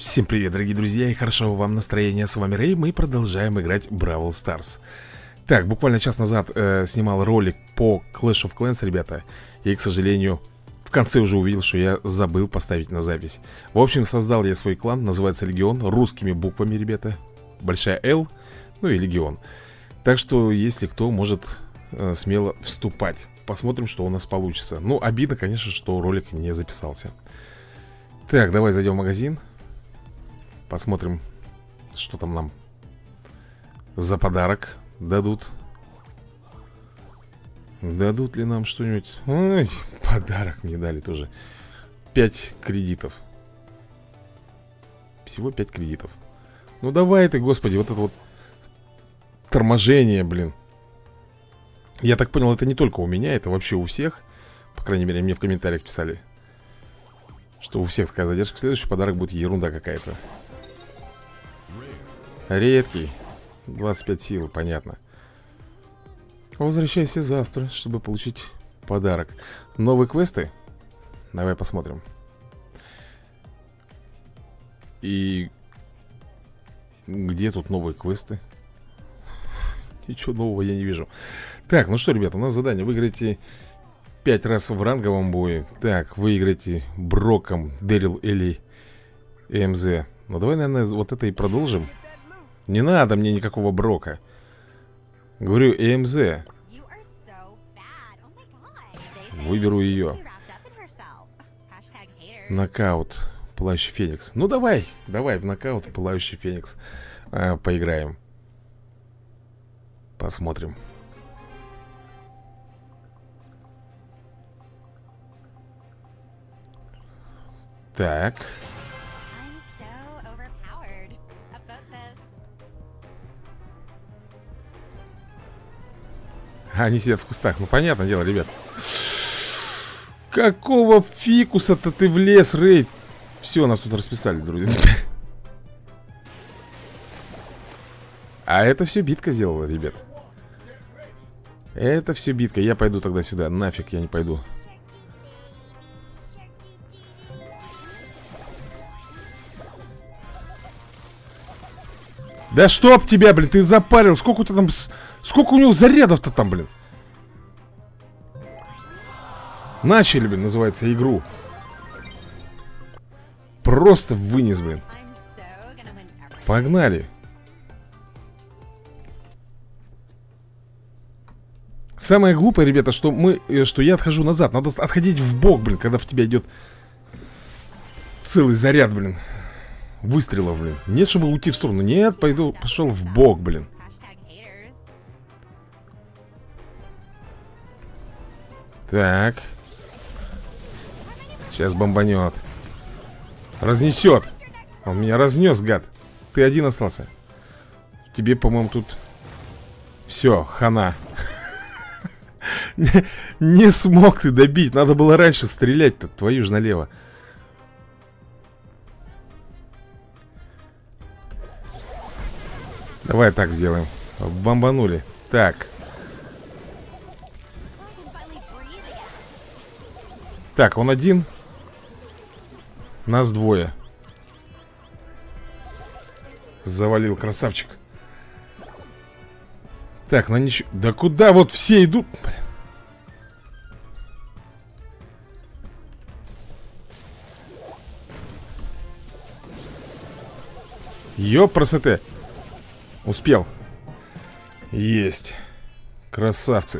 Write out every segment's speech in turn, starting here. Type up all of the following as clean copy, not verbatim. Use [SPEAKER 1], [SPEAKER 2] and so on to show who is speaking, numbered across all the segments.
[SPEAKER 1] Всем привет, дорогие друзья, и хорошего вам настроения. С вами Рэй, мы продолжаем играть Бравл Старс. Так, буквально час назад снимал ролик по Clash of Clans, ребята. И, к сожалению, в конце уже увидел, что я забыл поставить на запись. В общем, создал я свой клан, называется Легион, русскими буквами, ребята. Большая L, ну и Легион. Так что, если кто, может смело вступать. Посмотрим, что у нас получится. Ну, обидно, конечно, что ролик не записался. Так, давай зайдем в магазин. Посмотрим, что там нам за подарок дадут. Дадут ли нам что-нибудь? Ой, подарок мне дали тоже. 5 кредитов. Всего 5 кредитов. Ну давай ты, господи, вот это вот торможение, блин. Я так понял, это не только у меня, это вообще у всех. По крайней мере, мне в комментариях писали, что у всех такая задержка. Следующий подарок будет ерунда какая-то. Редкий. 25 сил, понятно. Возвращайся завтра, чтобы получить подарок. Новые квесты? Давай посмотрим. И где тут новые квесты? Ничего нового я не вижу. Так, ну что, ребята, у нас задание. Выиграйте 5 раз в ранговом бое. Так, выиграйте Броком, Дэрил или МЗ. Ну давай, наверное, вот это и продолжим. Не надо мне никакого Брока. Говорю, ЭМЗ. Выберу ее. Нокаут, Пылающий Феникс. Ну давай, давай в нокаут, Пылающий Феникс поиграем. Посмотрим. Так. Они сидят в кустах. Ну, понятное дело, ребят. Какого фикуса-то ты влез, Рэй? Все, нас тут расписали, друзья. А это все битка сделала, ребят. Это все битка. Я пойду тогда сюда. Нафиг я не пойду. Да чтоб тебя, блин, ты запарил. Сколько-то там... Сколько у него зарядов-то там, блин? Начали, блин, называется, игру. Просто вынес, блин. Погнали. Самое глупое, ребята, что я отхожу назад. Надо отходить в бок, блин, когда в тебя идет целый заряд, блин, выстрелов, блин. Нет, чтобы уйти в сторону. Нет, пошел в бок, блин. Так. Сейчас бомбанет. Разнесет. Он меня разнес, гад. Ты один остался. Тебе, по-моему, тут все, хана. Не смог ты добить. Надо было раньше стрелять-то. Твою ж налево. Давай так сделаем. Бомбанули. Так. Так, он один. Нас двое. Завалил, красавчик. Так, на ничего. Да куда вот все идут? Блин. Ёпрасоте. Успел. Есть. Красавцы.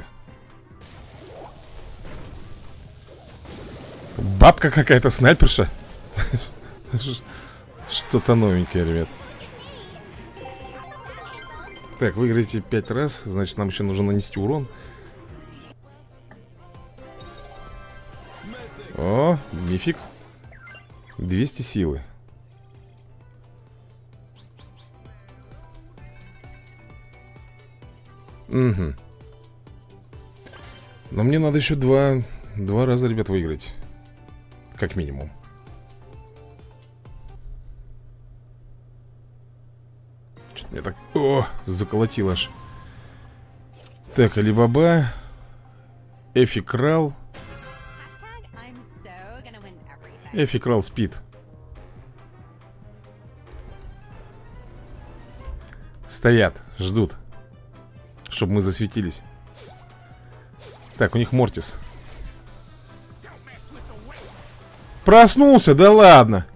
[SPEAKER 1] Бабка какая-то, снайперша. Что-то новенькое, ребят. Так, выиграете 5 раз. Значит, нам еще нужно нанести урон. О, мифик. 200 силы. Угу. Но мне надо еще два раза, ребят, выиграть. Как минимум. Что-то мне так... О, заколотило аж. Так, Алибаба. Эфи Крал. Эфи Крал спит. Стоят, ждут, чтобы мы засветились. Так, у них Мортис. Проснулся, да ладно.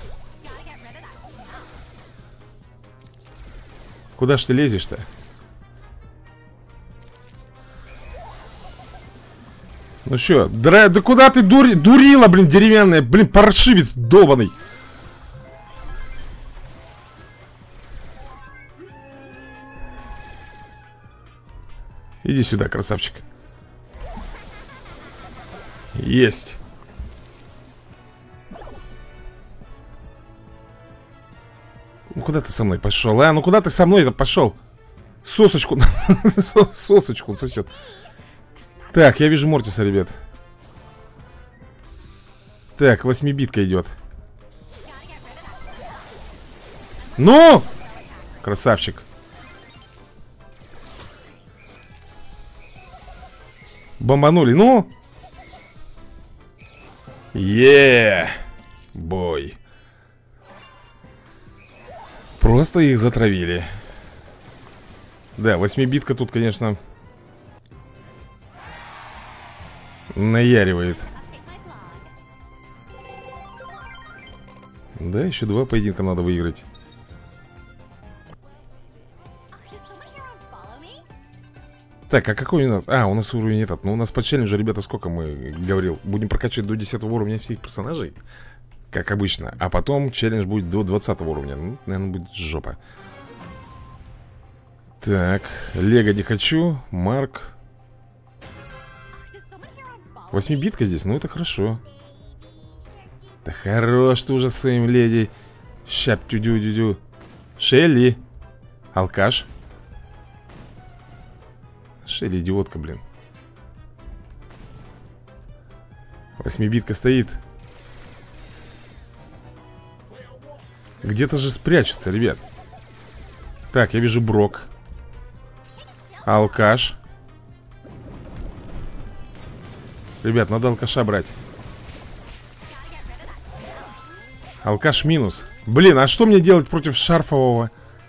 [SPEAKER 1] Куда ж ты лезешь-то? Ну что, да куда ты дурила, блин, деревянная, блин, паршивец долбаный. Иди сюда, красавчик. Есть. Ну куда ты со мной пошел, а? Ну куда ты со мной-то пошел? Сосочку. Сосочку он сосет. Так, я вижу Мортиса, ребят. Так, 8-битка идет. Ну! Красавчик. Бомбанули, ну! Бой. Просто их затравили. Да, 8-битка тут, конечно, наяривает. Да, еще 2 поединка надо выиграть. Так, а какой у нас? А, у нас уровень этот. Ну, у нас по челленджу, ребята, сколько мы говорил? Будем прокачивать до 10 уровня всех персонажей, как обычно. А потом челлендж будет до 20 уровня. Ну, наверное, будет жопа. Так, Лего не хочу. Марк. 8-битка здесь, ну это хорошо. Да хорош ты уже своим леди. Щап-тю-дю-дю-дю. Шелли. Алкаш. Шелли идиотка, блин. 8-битка стоит. Где-то же спрячутся, ребят. Так, я вижу Брок. Алкаш. Ребят, надо алкаша брать. Алкаш минус. Блин, а что мне делать против шарфового?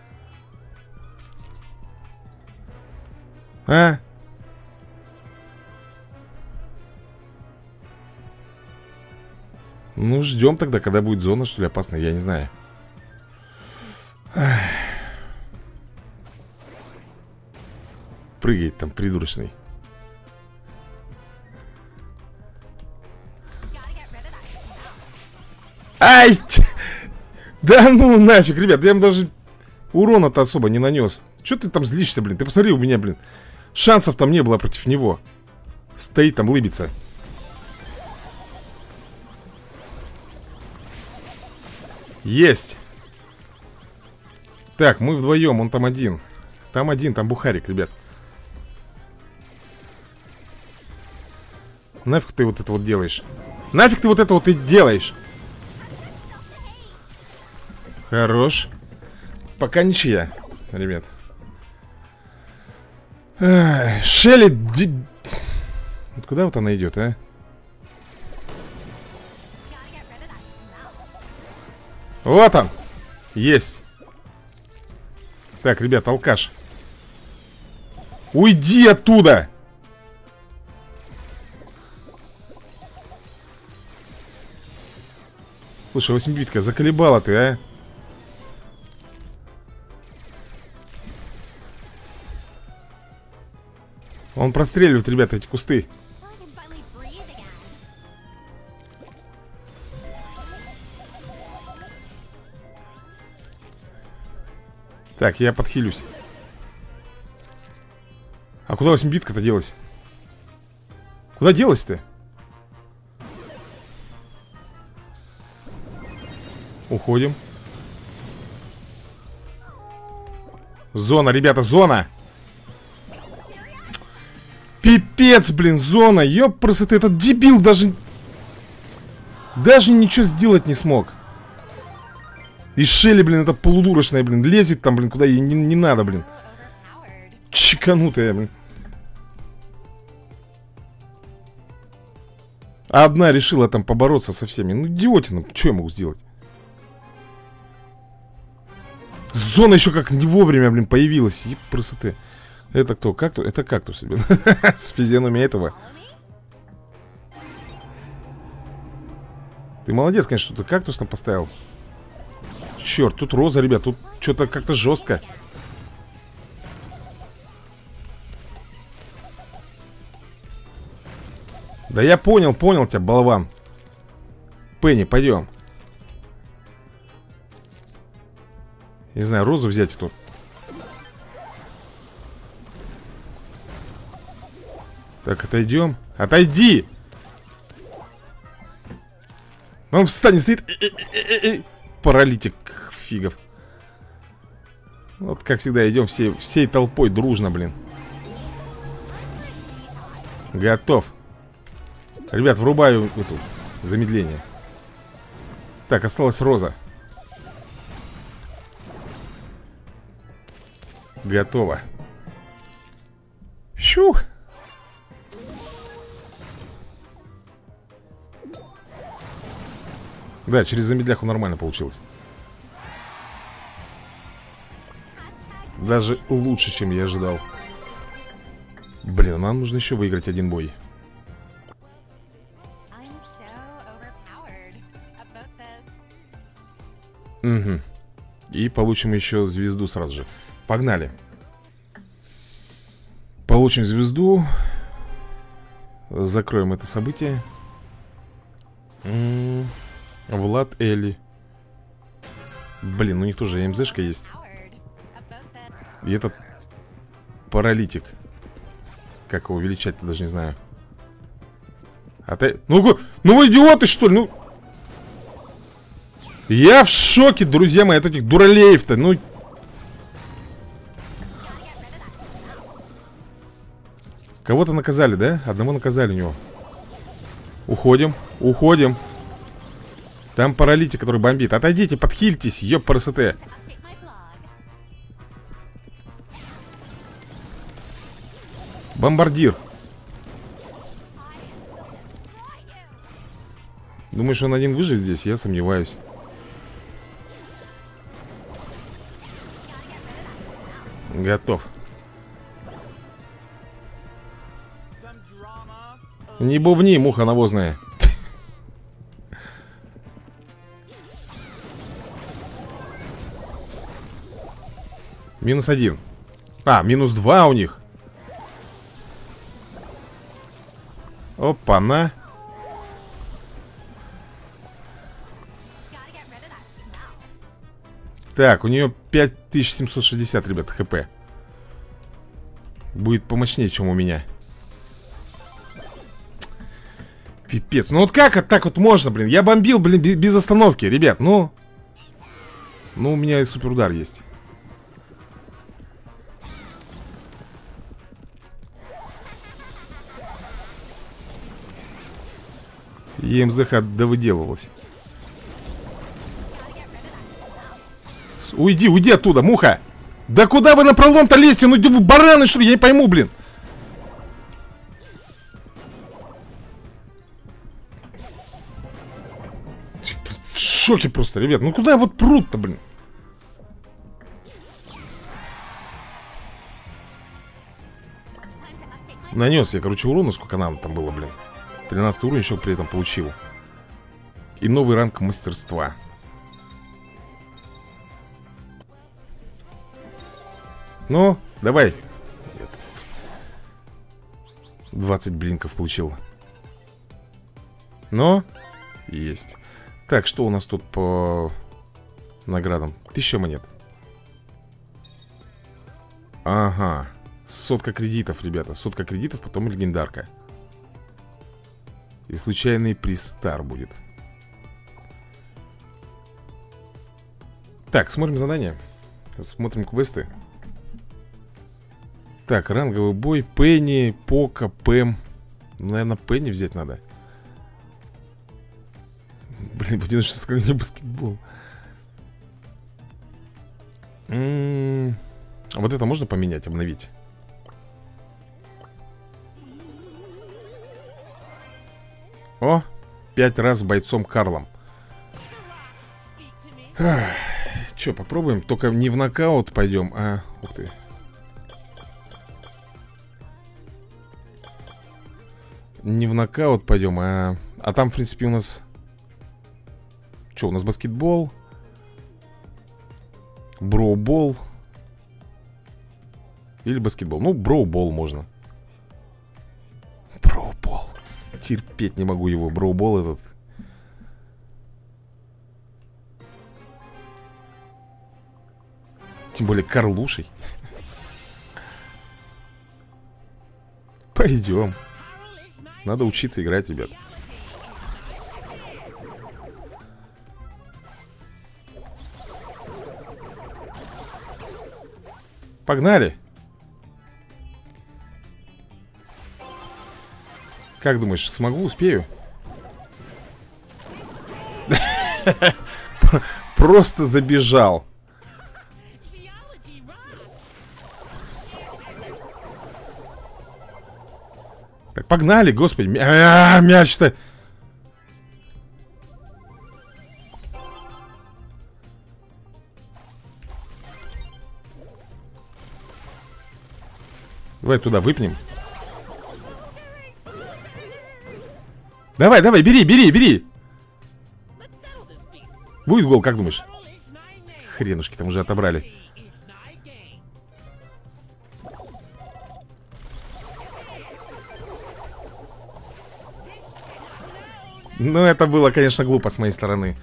[SPEAKER 1] А? Ну, ждем тогда, когда будет зона, что ли, опасная, я не знаю. Ах. Прыгает там придурочный. Ай! Да ну нафиг, ребят, я им даже урона-то особо не нанес. Че ты там злишься, блин? Ты посмотри у меня, блин. Шансов там не было против него. Стоит там, лыбится. Есть. Так, мы вдвоем, он там один. Там один, там бухарик, ребят. Нафиг ты вот это вот делаешь? Нафиг ты вот это вот и делаешь? Хорош. Пока ничья, ребят. Шелли. Вот куда вот она идет, а? Вот он. Есть. Так, ребят, алкаш. Уйди оттуда. Слушай, 8-битка, заколебала ты, а? Он простреливает, ребята, эти кусты. Так, я подхилюсь. А куда 8-битка-то делась? Куда делась-то? Уходим. Зона, ребята, зона. Пипец, блин, зона. Ёпрст, этот дебил даже ничего сделать не смог. И Шелли, блин, это полудурочная, блин, лезет там, блин, куда ей не надо, блин. Чеканутая, блин. А одна решила там побороться со всеми. Ну, идиотина, что я могу сделать? зона еще как не вовремя, блин, появилась. Еб красоты. Это кто? Кактус? Это кактус, блин. С физиономией этого. Ты молодец, конечно, что ты кактус там поставил. Черт, тут роза, ребят. Тут что-то как-то жестко. Да я понял тебя, болван. Пенни, пойдем. Не знаю, розу взять тут. Так, отойдем. Отойди! Он встанет, стоит. Паралитик фигов. Вот как всегда идем всей толпой дружно, блин. Готов. Ребят, врубаю эту замедление. Так, осталась роза. Готово. Щух. Да, через замедляху нормально получилось. Даже лучше, чем я ожидал. Блин, нам нужно еще выиграть один бой. Угу. И получим еще звезду сразу же. Погнали. Получим звезду. Закроем это событие. Влад Элли. Блин, у них тоже МЗшка есть. И этот паралитик. Как его величать-то, даже не знаю. Ну вы идиоты, что ли? Ну... Я в шоке, друзья мои, от этих дуралеев-то. Ну... Кого-то наказали, да? Одного наказали у него. Уходим, уходим. Там паралитик, который бомбит. Отойдите, подхильтесь, ёпрст. Бомбардир. Думаешь, он один выживет здесь? Я сомневаюсь. Готов. Не бубни, муха навозная. -1. А, -2 у них. Опа-на. Так, у нее 5760, ребят, хп. Будет помощнее, чем у меня. Пипец. Ну вот как так вот можно, блин? Я бомбил, блин, без остановки, ребят, ну. Ну, у меня и суперудар есть. ЕМЗХ довыделывалась. Уйди, уйди оттуда, муха. Да куда вы напролом-то лезете? Ну вы бараны, что ли? Я не пойму, блин. В шоке просто, ребят. Ну куда вот прут-то, блин? Нанес я, короче, урона, сколько надо там было, блин. 13 уровень еще при этом получил. И новый ранг мастерства. Ну, давай. 20 блинков получил. Но есть. Так, что у нас тут по наградам? 1000 монет. Ага. 100 кредитов, ребята. 100 кредитов, потом легендарка. И случайный пристар будет. Так, смотрим задания. Смотрим квесты. Так, ранговый бой. Пенни, Пока, Пэм. Ну, наверное, Пенни взять надо. Блин, в 96 баскетбол. А вот это можно поменять, обновить? О, 5 раз бойцом Карлом. Че, попробуем? Только не в нокаут пойдем, а... Ух ты. Не в нокаут пойдем, а... А там, в принципе, у нас... Че, у нас баскетбол? Броубол? Или баскетбол? Ну, броубол можно. Броубол. Терпеть не могу его, броубол этот. Тем более Карлушей. Пойдем. Надо учиться играть, ребят. Погнали. Как думаешь, смогу, успею? Просто забежал. Так, погнали, господи. Мяч-то. Давай туда выпнем. Давай, давай, бери, бери, бери. Будет гол, как думаешь? Хренушки там уже отобрали. Ну, это было, конечно, глупо с моей стороны.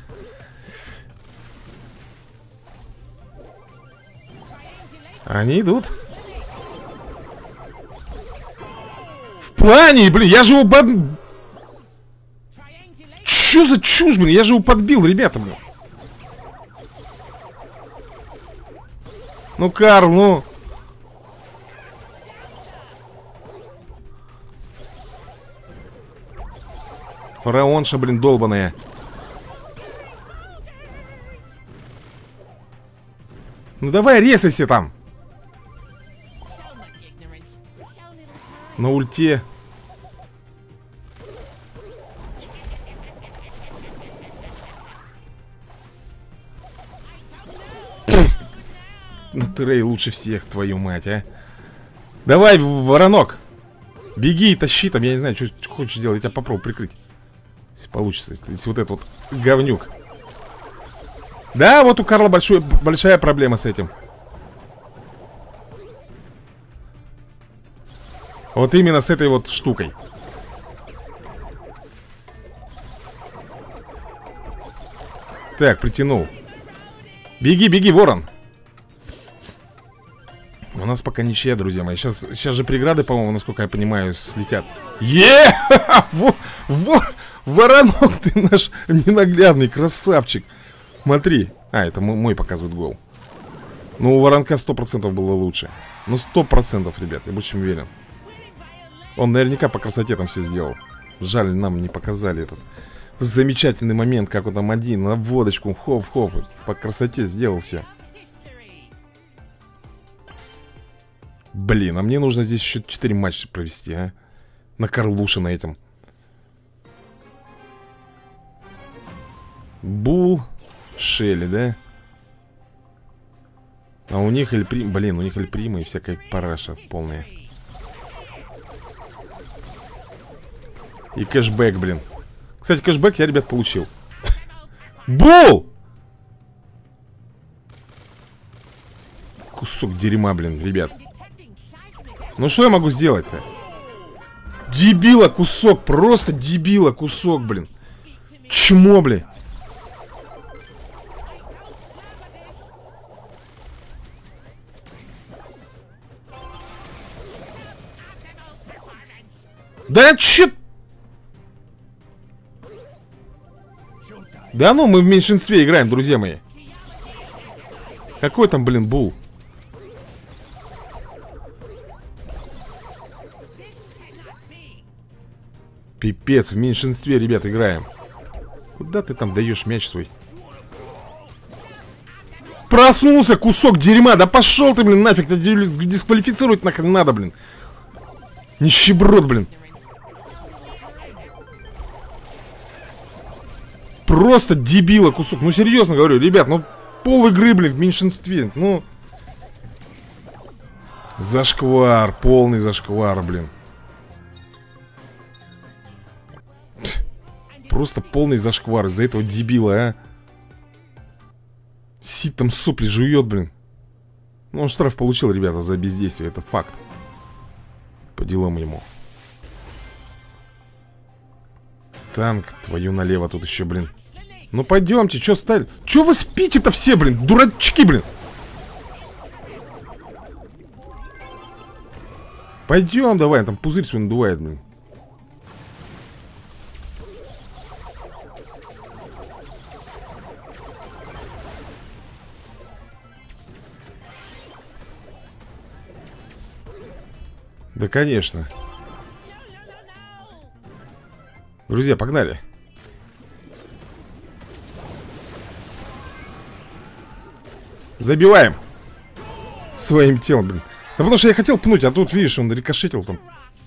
[SPEAKER 1] Они идут. В плане, блин, я же его Чё за чушь, блин, я же его подбил, ребята, блин. Ну, Карл, ну. Фараонша, блин, долбаная. Ну давай резайся там. На ульте. Ну ты, Рэй, лучше всех, твою мать, а. Давай, воронок. Беги и тащи там, я не знаю, что хочешь делать. Я тебя попробую прикрыть. Если получится, если вот этот вот говнюк. Да, вот у Карла большая проблема с этим. Вот именно с этой вот штукой. Так, притянул. Беги, беги, ворон. У нас пока ничья, друзья мои. Сейчас же преграды, по-моему, насколько я понимаю, слетят. Воронок, ты наш ненаглядный красавчик. Смотри. А, это мой показывает гол. Ну, у воронка 100% было лучше. Ну, 100%, ребят, я больше чем уверен. Он наверняка по красоте там все сделал. Жаль, нам не показали этот замечательный момент, как он там один на водочку, хоп-хоп, по красоте сделал все. Блин, а мне нужно здесь еще 4 матча провести, а? На Карлуше на этом. Бул, Шелли, да? А у них Эльприм, блин, у них Эльприма и всякая параша полная. И кэшбэк, блин. Кстати, кэшбэк я, ребят, получил. Бул! Кусок дерьма, блин, ребят. Ну что я могу сделать-то? Дебила кусок, просто дебила кусок, блин. Чмо, блин. Да че? Да ну, мы в меньшинстве играем, друзья мои. Какой там, блин, бул? Пипец, в меньшинстве, ребят, играем. Куда ты там даешь мяч свой? Проснулся, кусок дерьма. Да пошел ты, блин, нафиг. Дисквалифицировать нахрен надо, блин. Нищеброд, блин. Просто дебила кусок. Ну, серьезно говорю, ребят, ну Пол игры, блин, в меньшинстве. Ну. Зашквар, полный зашквар, блин. Просто полный зашквар из-за этого дебила, а. Сид там сопли жует, блин. Ну, он штраф получил, ребята, за бездействие, это факт. По делам ему. Танк, твою налево тут еще, блин. Ну, пойдемте, что стали? Че вы спите-то все, блин, дурачки, блин. Пойдем, давай, там пузырь свой надувает, блин. Да, конечно. Друзья, погнали. Забиваем. Своим телом, блин. Да потому что я хотел пнуть, а тут, видишь, он рикошетил там.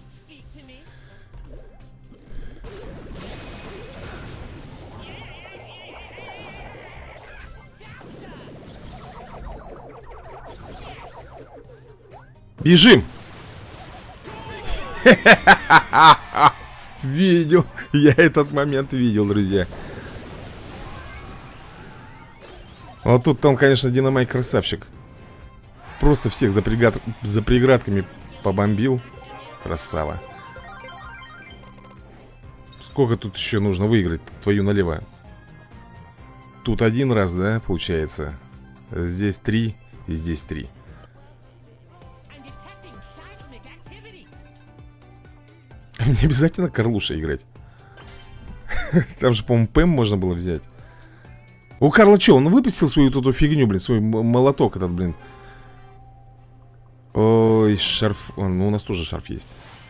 [SPEAKER 1] Бежим. Видел. Я этот момент видел, друзья. Вот тут он, конечно, Динамайк красавчик. Просто всех за преградками побомбил. Красава. Сколько тут еще нужно выиграть? Твою налево. Тут один раз, да, получается. Здесь 3 и здесь 3. Не обязательно Карлуша играть. Там же, по-моему, ПМ можно было взять. У Карла что, он выпустил свою эту фигню, блин, свой молоток этот, блин. Ой, шарф. Ну, у нас тоже шарф есть.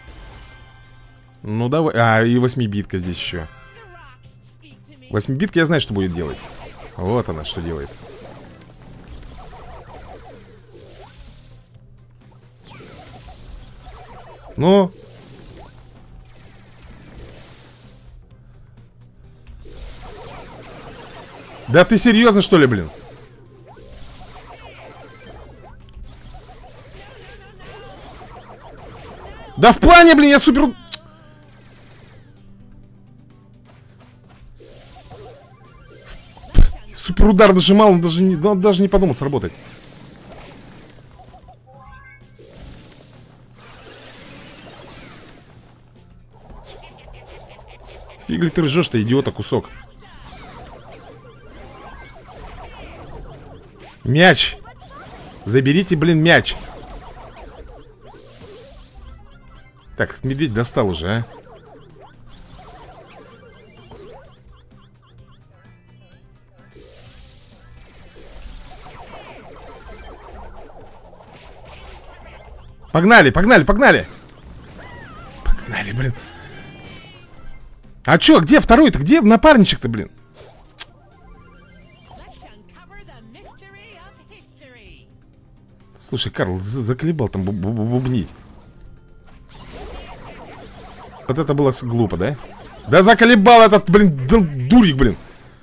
[SPEAKER 1] Ну, давай. А, и 8-битка здесь еще. 8-битка я знаю, что будет делать. Вот она, что делает. Ну. Да ты серьезно, что ли, блин? Да в плане, блин, я супер... Супер удар нажимал, он даже не подумал сработать. Фигли ты ржешь-то, идиота, кусок. Мяч. Заберите, блин, мяч. Так, медведь достал уже, а. Погнали, погнали, погнали. Погнали, блин. А чё, где второй-то? Где напарничек-то, блин? Слушай, Карл, заколебал там бубнить. Вот это было глупо, да? Да заколебал этот, блин, дурик, блин.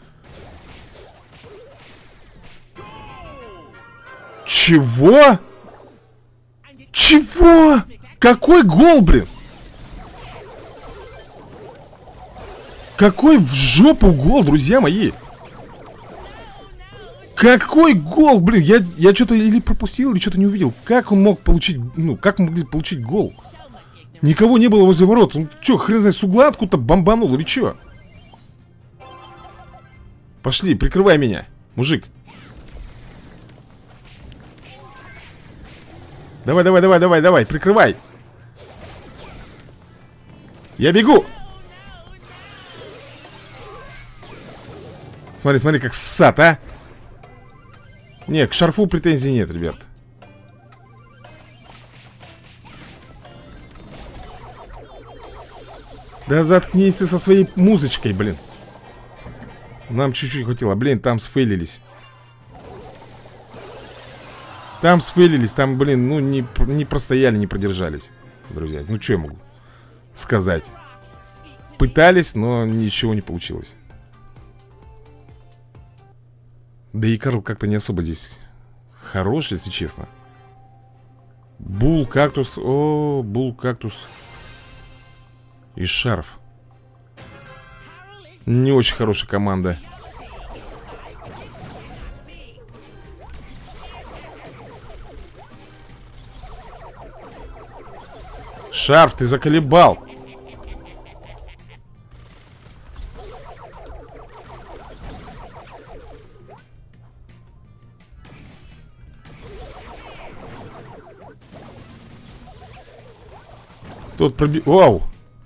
[SPEAKER 1] Чего? Чего? Какой гол, блин? Какой в жопу гол, друзья мои? Какой гол, блин? Я что-то или пропустил, или что-то не увидел. Как он мог получить, ну, как могли получить гол? Никого не было возле ворот. Он что, хрен знает, с угла откуда-то бомбанул или что? Пошли, прикрывай меня, мужик. Давай, давай, давай, давай, давай, прикрывай. Я бегу. Смотри, смотри, как ссат, а. Не, к шарфу претензий нет, ребят. Да заткнись ты со своей музычкой, блин. Нам чуть-чуть хватило. Блин, там сфейлились. Там сфейлились, там, блин, ну не простояли, не продержались. Друзья, ну что я могу сказать? Пытались, но ничего не получилось. Да и Карл как-то не особо здесь хорош, если честно. Бул, кактус. О, бул, кактус. И шарф. Не очень хорошая команда. Шарф, ты заколебал. Тот проби... Вау!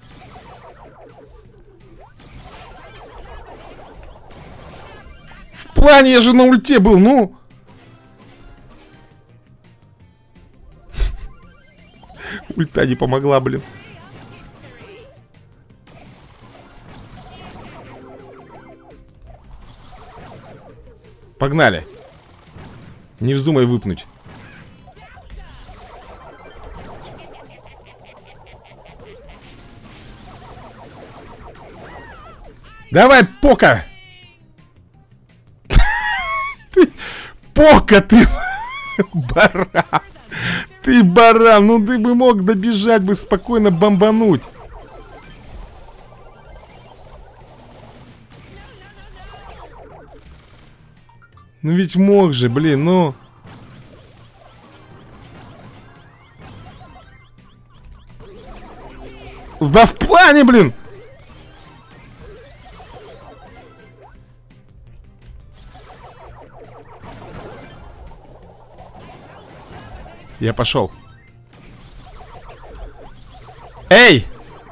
[SPEAKER 1] В плане я же на ульте был, ну! Ульта не помогла, блин. Погнали. Не вздумай выпнуть. Давай, Пока! Пока, ты баран! Ты баран! Ну ты бы мог добежать бы, спокойно бомбануть. Ну ведь мог же, блин, ну... Да в плане, блин! Я пошел. Эй!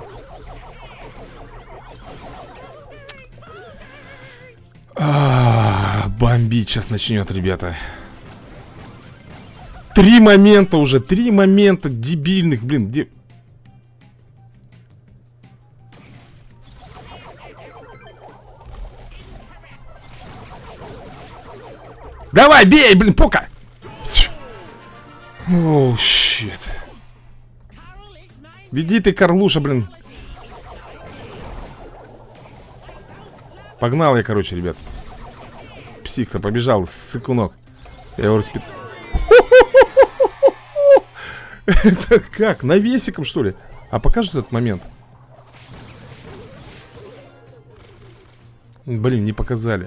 [SPEAKER 1] Бомбить сейчас начнет, ребята. 3 момента уже, 3 момента дебильных, блин, где... Давай, бей, блин, Пока! Оу, щит. Иди ты, Карлуша, блин. Погнал я, короче, ребят. Псих-то побежал, сыкунок. Я его распит... Это как? Навесиком, что ли? А покажет этот момент? Блин, не показали.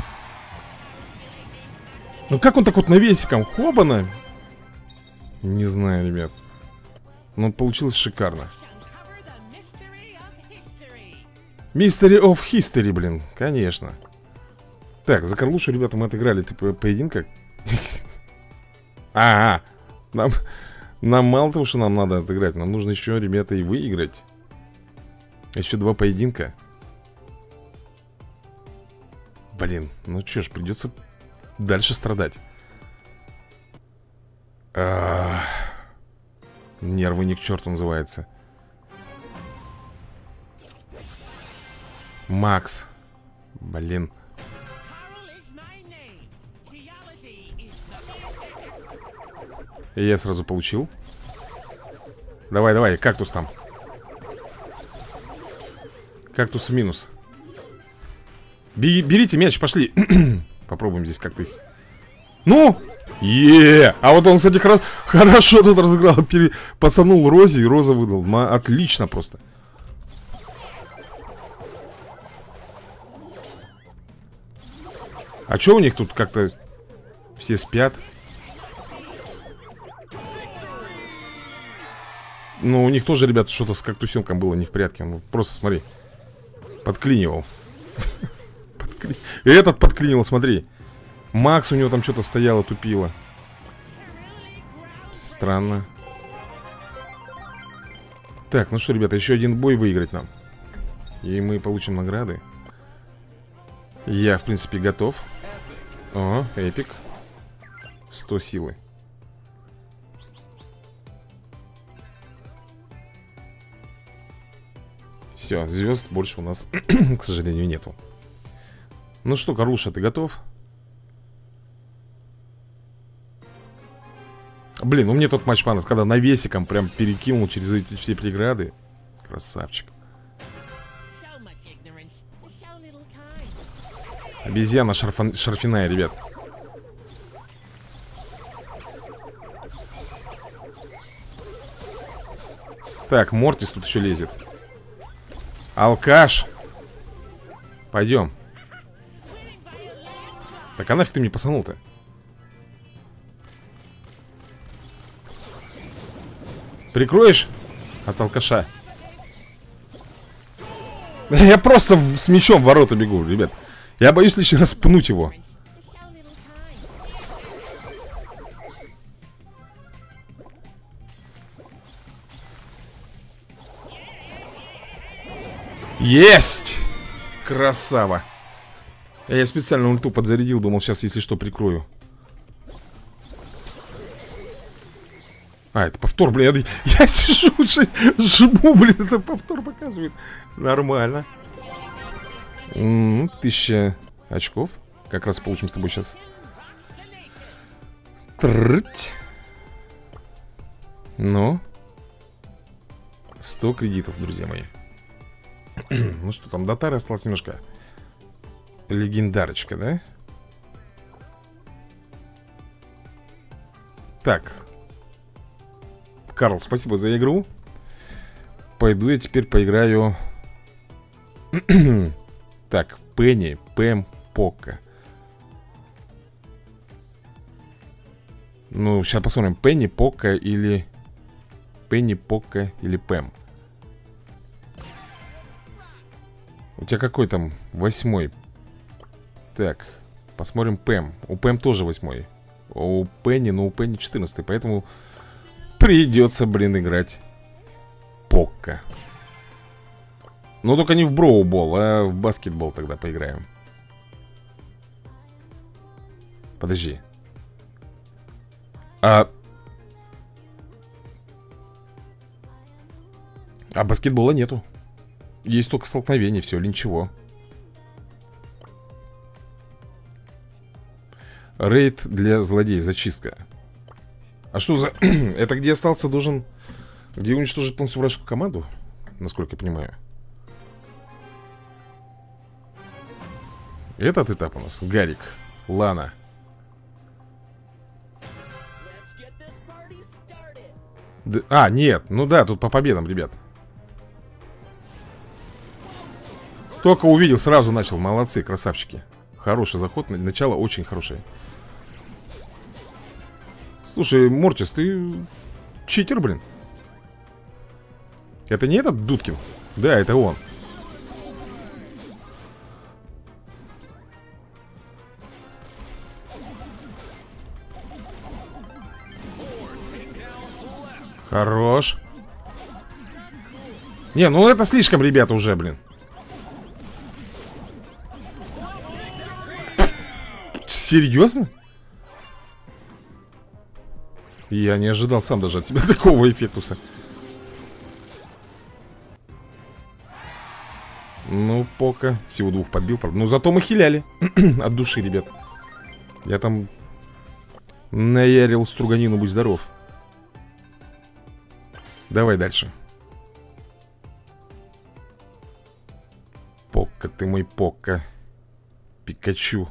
[SPEAKER 1] Ну как он так вот навесиком? Хобана? Не знаю, ребят. Но получилось шикарно. Mystery of History, блин, конечно. Так, за Карлушу, ребята, мы отыграли поединка. Ага. Нам мало того, что нам надо отыграть, нам нужно еще, ребята, и выиграть. Еще 2 поединка. Блин, ну что ж, придется дальше страдать. Нервы ни к черту называется. Макс. Блин. И я сразу получил. Давай, давай, кактус там. Кактус в минус. Берите мяч, пошли. Попробуем здесь как-то их. Ну! А вот он, кстати, хорошо тут разыграл. Пасанул Розе, и Роза выдал. Отлично просто. А что у них тут как-то все спят? Ну, у них тоже, ребята, что-то с кактусенком было не в порядке. Он просто, смотри, подклинивал. И этот подклинивал, смотри. Макс у него там что-то стояло, тупило. Странно. Так, ну что, ребята, еще один бой выиграть нам. И мы получим награды. Я, в принципе, готов. О, эпик. 100 силы. Все, звезд больше у нас, к сожалению, нету. Ну что, Карлуша, ты готов? Блин, ну мне тот матч понравился, когда навесиком прям перекинул через эти все преграды. Красавчик. Обезьяна шарфяная, ребят. Так, Мортис тут еще лезет. Алкаш. Пойдем. Так, а нафиг ты мне пасанул-то? Прикроешь от алкаша? Я просто с мечом в ворота бегу, ребят. Я боюсь лишний раз пнуть его. Есть! Красава. Я специально ульту подзарядил, думал, сейчас, если что, прикрою. А, это повтор, блин. Я сижу, жму, блин, это повтор показывает. Нормально. 1000 очков. Как раз получим с тобой сейчас. Трыть. Ну. 100 кредитов, друзья мои. Ну что там, до тары осталось немножко. Легендарочка, да? Так. Карл, спасибо за игру. Пойду я теперь поиграю. Так, Пенни, Пэм, Покка. Ну, сейчас посмотрим, Пенни, Покка или... Пенни, Покка или Пэм. У тебя какой там? 8. Так, посмотрим Пэм. У Пэм тоже 8. У Пенни, ну у Пенни 14. Поэтому придется, блин, играть Покка. Но только не в броубол, а в баскетбол тогда поиграем. Подожди. А баскетбола нету. Есть только столкновение, все, или ничего. Рейд для злодея, зачистка. А что за... Это где остался должен... Где уничтожить полностью вражескую команду? Насколько я понимаю. Этот этап у нас Гарик, Лана. А, нет, ну да, тут по победам, ребят. Только увидел, сразу начал. Молодцы, красавчики. Хороший заход, начало очень хорошее. Слушай, Мортис, ты читер, блин. Это не этот Дудкин? Да, это он. Хорош. Не, ну это слишком, ребята, уже, блин. Серьезно? Я не ожидал сам даже от тебя такого эффектуса. Ну, пока. Всего 2 подбил, правда. Ну, зато мы хиляли. От души, ребят. Я там наярил струганину, будь здоров. Давай дальше. Покка, ты мой Покка. Пикачу.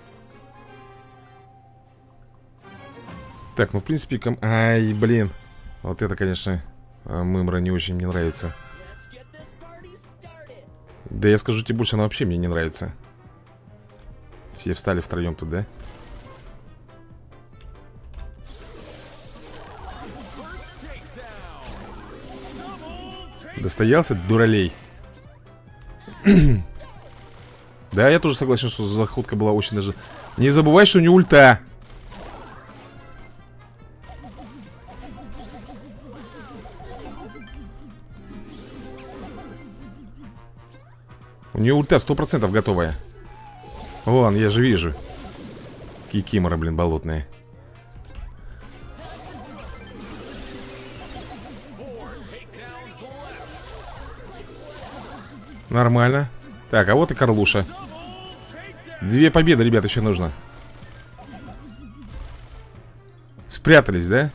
[SPEAKER 1] Так, ну в принципе Ай, блин. Вот это, конечно, мымра не очень мне нравится. Да я скажу тебе больше, она вообще мне не нравится. Все встали втроем тут, да? Достоялся, дуралей. Да, я тоже согласен, что заходка была очень даже... Не забывай, что не ульта. У нее ульта 100% готовая. Вон, я же вижу. Кикимора, блин, болотная. Нормально. Так, а вот и Карлуша. 2 победы, ребят, еще нужно. Спрятались, да?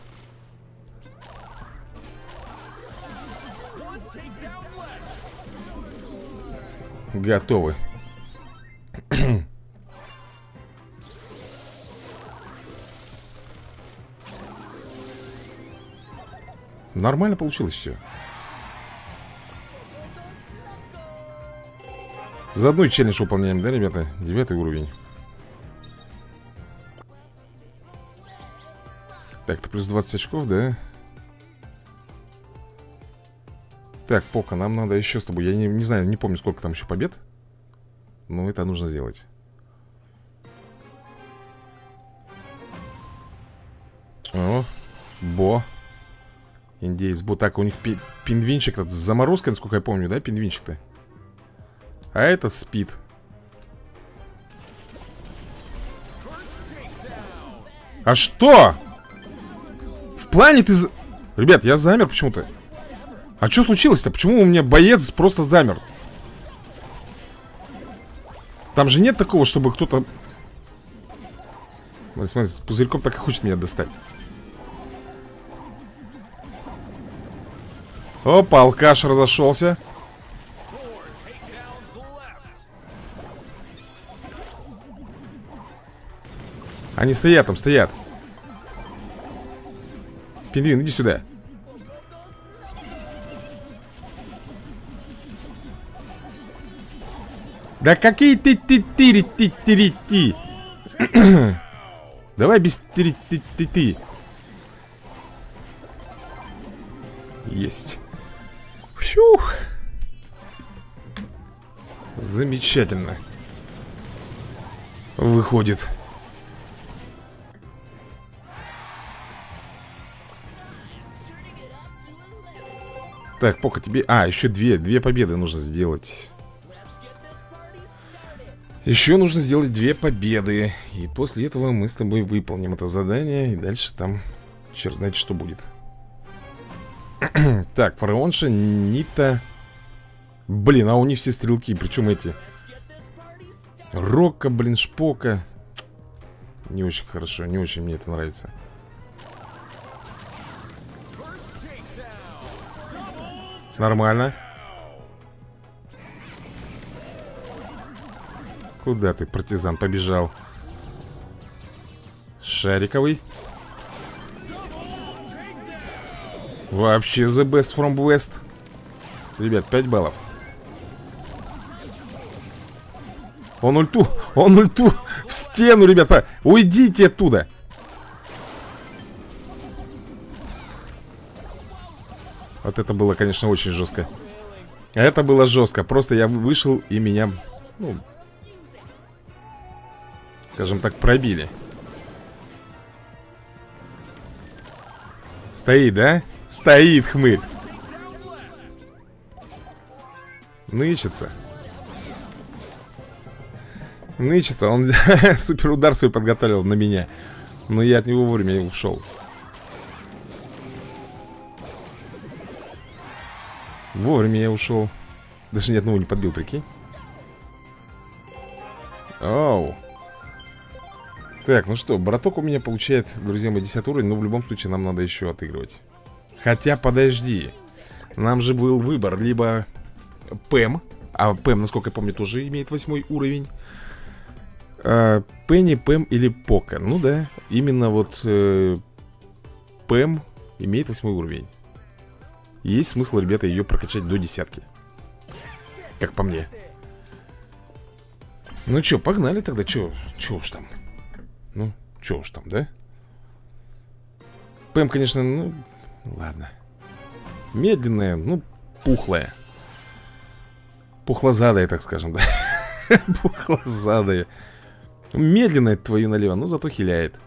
[SPEAKER 1] Готовы. Нормально получилось все. Заодно и челлендж выполняем, да, ребята? 9 уровень. Так, это плюс 20 очков, да? Так, Пока, нам надо еще с тобой. Я не знаю, не помню, сколько там еще побед. Но это нужно сделать. О, Бо. Индеец Бо. Так, у них пингвинчик-то с заморозкой, насколько я помню, да, пингвинчик-то? А этот спит. А что? В плане ты... Ребят, я замер почему-то. А что случилось-то? Почему у меня боец просто замер? Там же нет такого, чтобы кто-то... Смотри, с пузырьком так и хочет меня достать. Опа, алкаш разошелся. Они стоят там, стоят. Пингвин, иди сюда. Да какие ты. Давай без ты. Есть. Фух. Замечательно. Выходит. Так, Пока, тебе... А, еще две победы нужно сделать. Еще нужно сделать 2 победы. И после этого мы с тобой выполним это задание. И дальше там черт знает, что будет. Так, фараонша, Нита. Блин, а у них все стрелки. Причем эти Рокко, блин, Шпока. Не очень хорошо, не очень мне это нравится. Нормально. Куда ты, партизан, побежал? Шариковый. Вообще the best from west. Ребят, 5 баллов. Он ульту в стену, ребят. Уйдите оттуда. Вот это было, конечно, очень жестко. Это было жестко. Просто я вышел и меня, ну, скажем так, пробили. Стоит, да? Стоит хмырь. Нычется. Нычется. Он супер удар свой подготовил на меня. Но я от него вовремя ушел. Вовремя я ушел. Даже ни одного не подбил, прикинь. Оу. Так, ну что, браток у меня получает, друзья мои, 10 уровень. Но в любом случае нам надо еще отыгрывать. Хотя, подожди. Нам же был выбор. Либо Пэм. А Пэм, насколько я помню, тоже имеет 8 уровень. Пенни, Пэм или Пока. Ну да, именно вот Пэм имеет 8 уровень. Есть смысл, ребята, ее прокачать до 10. Как по мне. Ну что, погнали тогда. Че уж там. Ну, че уж там, да? Пэм, конечно, ну, ладно. Медленная, ну, пухлая. Пухлозадая, так скажем, да. Пухлозадая. Медленная твою налево, но зато хиляет.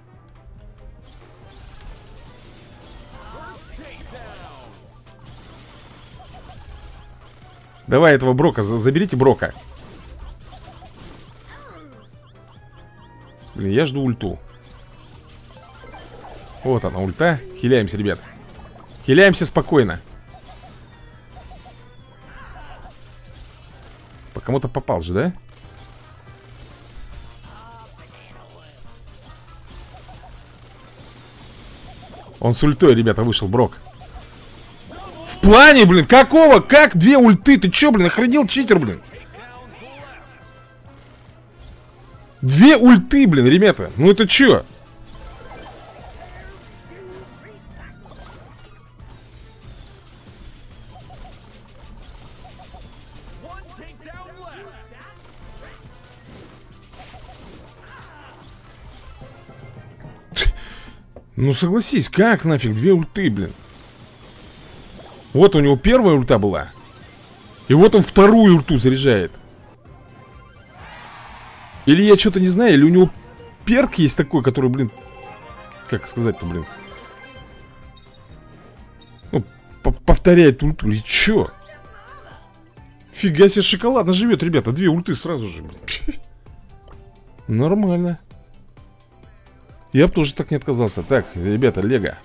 [SPEAKER 1] Давай этого Брока, заберите Брока. Блин, я жду ульту. Вот она, ульта. Хиляемся, ребят. Хиляемся спокойно. По кому-то попал же, да? Он с ультой, ребята, вышел, Брок. В плане, блин, какого? Как 2 ульты? Ты чё, блин, охренел, читер, блин? 2 ульты, блин, ребята. Ну это чё? Ну согласись, как нафиг, две ульты, блин. Вот у него первая ульта была. И вот он вторую ульту заряжает. Или я что-то не знаю, или у него перк есть такой, который, блин, как сказать-то, блин, ну, повторяет ульту, или чё? Фига себе, шоколадно живет, ребята, две ульты сразу же, блин. Нормально. Я бы тоже так не отказался. Так, ребята, лего.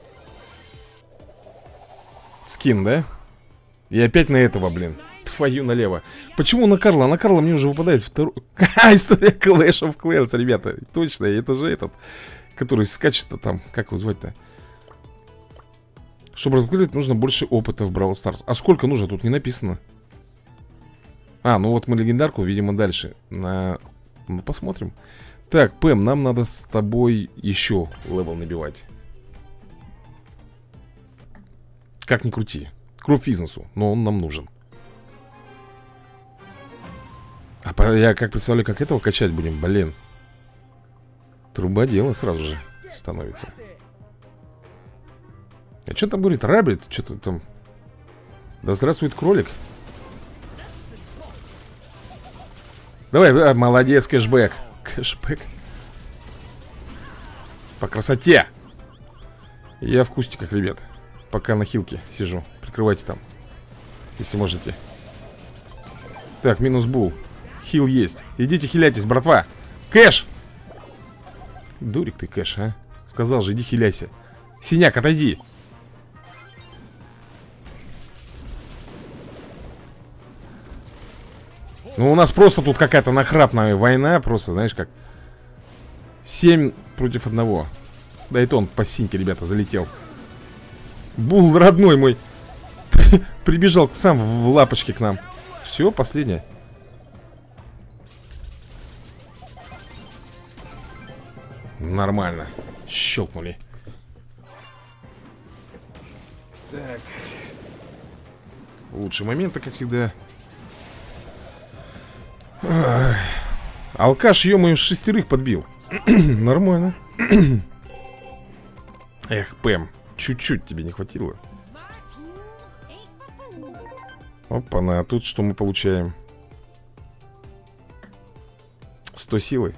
[SPEAKER 1] Скин, да? И опять на этого, блин. Твою налево. Почему на Карла? На Карла мне уже выпадает второй. История Clash of Clans, ребята. Точно, это же этот, который скачет-то там. Как его звать-то? Чтобы разговаривать, нужно больше опыта в Brawl Stars. А сколько нужно? Тут не написано. А, ну вот мы легендарку, видимо, дальше. Ну, посмотрим. Так, Пэм, нам надо с тобой еще левел набивать. Как ни крути. Кровь бизнесу, но он нам нужен. А я как представляю, как этого качать будем, блин. Труба дела сразу же становится. А что там говорит? Раббит? Что-то там... Да здравствует кролик. Давай, молодец, кэшбэк. Кэшбэк. По красоте. Я в кустиках, ребят. Пока на хилке сижу. Прикрывайте там, если можете. Так, минус бул. Хил есть. Идите хиляйтесь, братва. Кэш! Дурик ты, Кэш, а. Сказал же, иди хиляйся. Синяк, отойди. Ну, у нас просто тут какая-то нахрапная война. Просто, знаешь, как 7 против 1. Да это он по синьке, ребята, залетел. Бул, родной мой. Прибежал сам в лапочке к нам. Все, последнее. Нормально. Щелкнули. Так. Лучшие моменты, как всегда. Алкаш, ё-моё, 6 подбил. Нормально. Эх, Пэм, чуть-чуть тебе не хватило. Опа-на, а тут что мы получаем? 100 силы.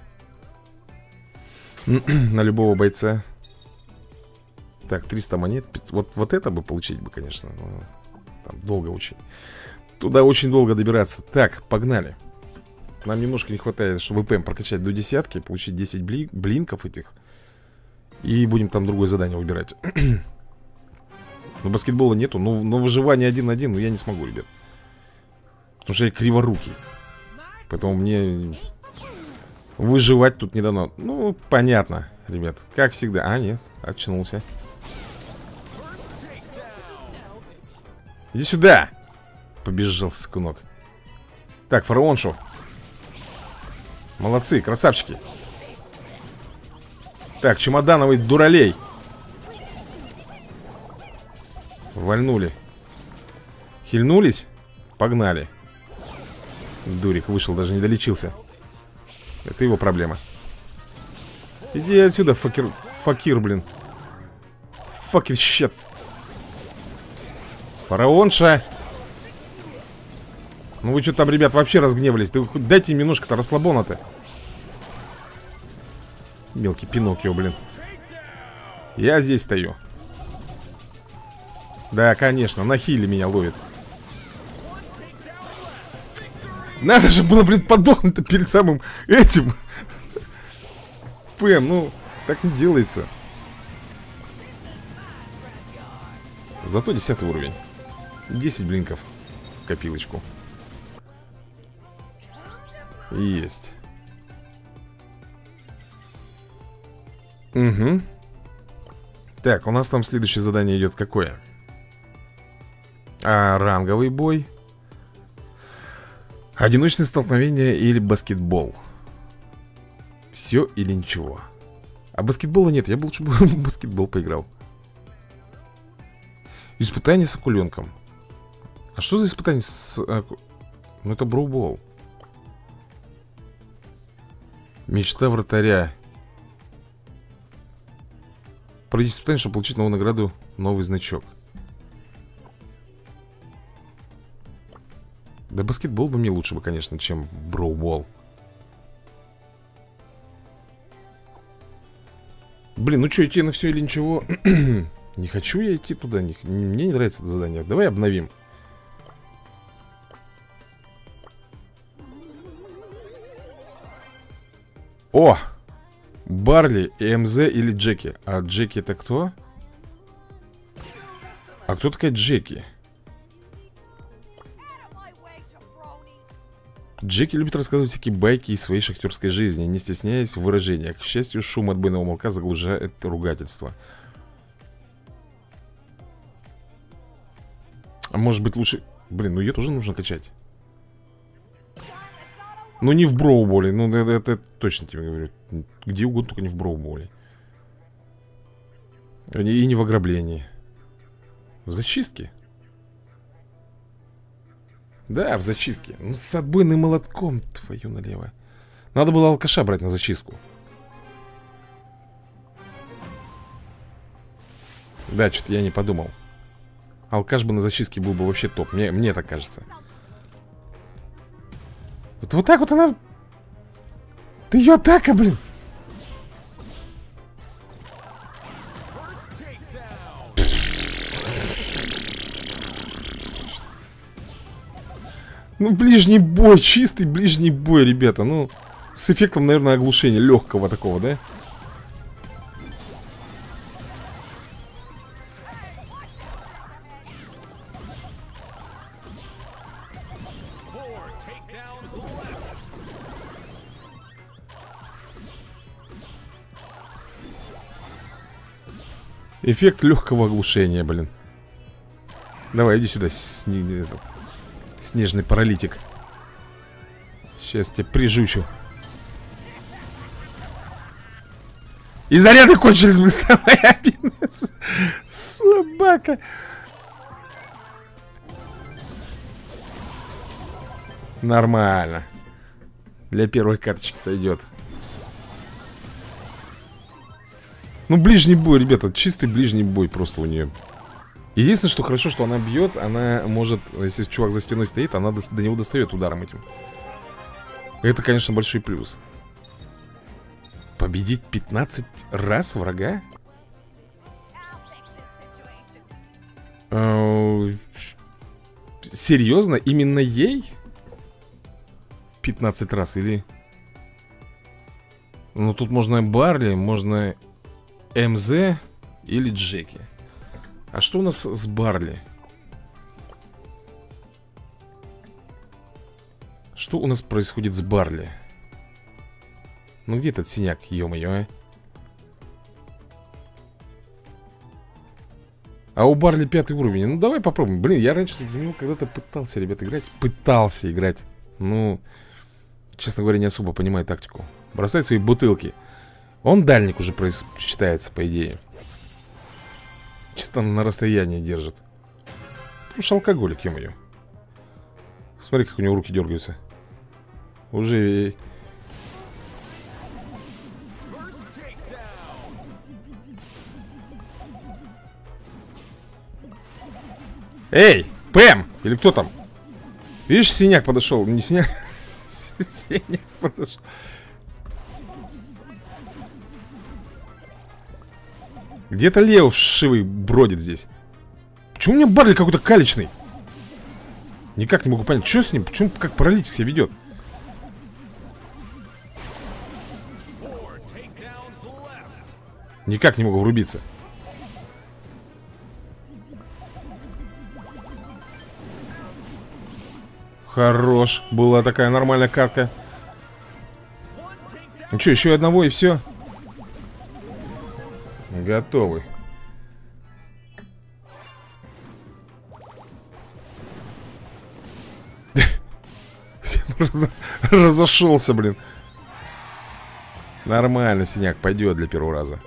[SPEAKER 1] На любого бойца. Так, 300 монет. Вот это бы получить бы, конечно. Там долго очень. Туда очень долго добираться. Так, погнали. Нам немножко не хватает, чтобы ПМ прокачать до 10, получить 10 блинков этих. И будем там другое задание выбирать. Но баскетбола нету. Но выживание 1-1, ну я не смогу, ребят. Потому что я криворукий. Поэтому мне выживать тут не дано. Ну, понятно, ребят. Как всегда. А, нет, очнулся. Иди сюда. Побежал, скунок. Так, фараоншу. Молодцы, красавчики. Так, чемодановый дуралей. Вальнули. Хильнулись. Погнали. Дурик вышел, даже не долечился. Это его проблема. Иди отсюда, факир, блин. Факир щет. Фараонша. Ну вы что там, ребят, вообще разгневались? Ты хоть дайте немножко-то расслабона-то. Мелкий Пиноккио, блин. Я здесь стою. Да, конечно, на хиле меня ловит. Надо же было, блин, подохнуть-то перед самым этим. Пэм, ну, так не делается. Зато 10 уровень. 10 блинков в копилочку. Есть. Угу. Так, у нас там следующее задание идет какое? Ранговый бой. Одиночное столкновение или баскетбол. Все или ничего. А баскетбола нет, я бы лучше в баскетбол поиграл. Испытание с акуленком. А что за испытание с... Ну это броубол. Мечта вратаря. Пройдите испытание, чтобы получить новую награду. Новый значок. Да баскетбол бы мне лучше бы, конечно, чем броубол. Блин, ну что, идти на все или ничего? Не хочу я идти туда. Мне не нравится это задание. Давай обновим. О! Барли, МЗ или Джеки. А Джеки это кто? А кто такая Джеки? Джеки любит рассказывать всякие байки из своей шахтерской жизни, не стесняясь в выражениях. К счастью, шум отбойного молока заглушает ругательство. А может быть лучше... Блин, ну ее тоже нужно качать. Ну не в броуболе, ну это точно тебе говорю. Где угодно, только не в броуболе. И не в ограблении. В зачистке? Да, в зачистке. Ну с отбойным молотком, твою налево. Надо было алкаша брать на зачистку. Да, что-то я не подумал. Алкаш бы на зачистке был бы вообще топ. Мне так кажется. Вот так вот она... Ты ее атака, блин. Ну, ближний бой, чистый ближний бой, ребята. Ну, с эффектом, наверное, оглушения легкого такого, да? Эффект легкого оглушения, блин. Давай, иди сюда, снежный паралитик. Сейчас тебя прижучу. И заряды кончились, блин, самое обидное. Собака. Нормально. Для первой карточки сойдет. Ну, ближний бой, ребята, чистый ближний бой просто у нее. Единственное, что хорошо, что она бьет. Она может, если чувак за стеной стоит, она до него достает ударом этим. Это, конечно, большой плюс. Победить 15 раз врага? Серьезно? Именно ей? 15 раз или... Ну, тут можно Барли, можно... МЗ или Джеки. А что у нас с Барли? Что у нас происходит с Барли? Ну где этот синяк, ё-моё, а? А у Барли 5 уровень. Ну давай попробуем. Блин, я раньше за него когда-то пытался, ребят, играть. Пытался играть. Ну, честно говоря, не особо понимаю тактику. Бросать свои бутылки. Он дальник уже считается, по идее. Чисто на расстоянии держит. Потому что алкоголик, ё-моё. Смотри, как у него руки дергаются. Уже... Эй, Пэм! Или кто там? Видишь, синяк подошел. Не синяк. Синяк подошел. Где-то Лео вшивый бродит здесь. Почему у меня Барли какой-то калечный? Никак не могу понять, что с ним? Почему как паралитик себя ведет? Никак не могу врубиться. Хорош. Была такая нормальная катка. Ну что, еще одного и все. Готовы. Разошелся, блин. Нормально, синяк, пойдет для первого раза.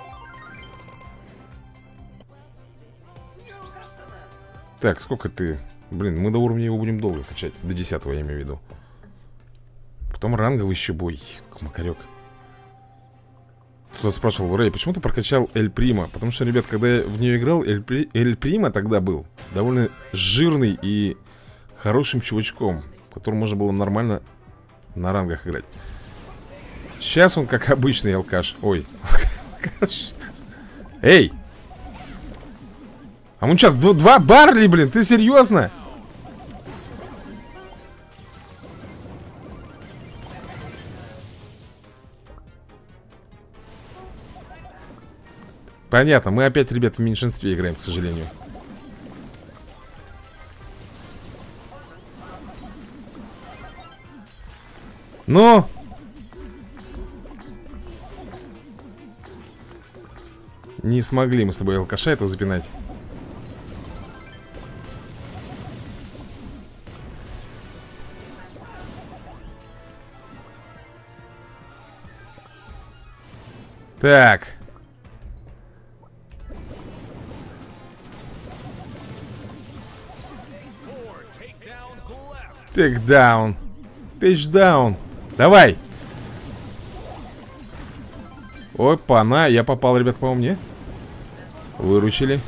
[SPEAKER 1] Так, сколько ты? Блин, мы до уровня его будем долго качать. До 10-го, я имею в виду. Потом ранговый еще бой. Макарек. Кто-то спрашивал: Рэй, почему ты прокачал Эль Прима? Потому что, ребят, когда я в нее играл, Эль Прима тогда был довольно жирный и хорошим чувачком, которым можно было нормально на рангах играть. Сейчас он как обычный алкаш. Ой, алкаш. Эй! А он сейчас 2 барли, блин, ты серьезно? Понятно, мы опять, ребят, в меньшинстве играем, к сожалению. Ну! Не смогли мы с тобой алкаша этого запинать. Так. Тейкдаун. Тейчдаун. Давай. Опа, на, я попал, ребят, по мне. Выручили.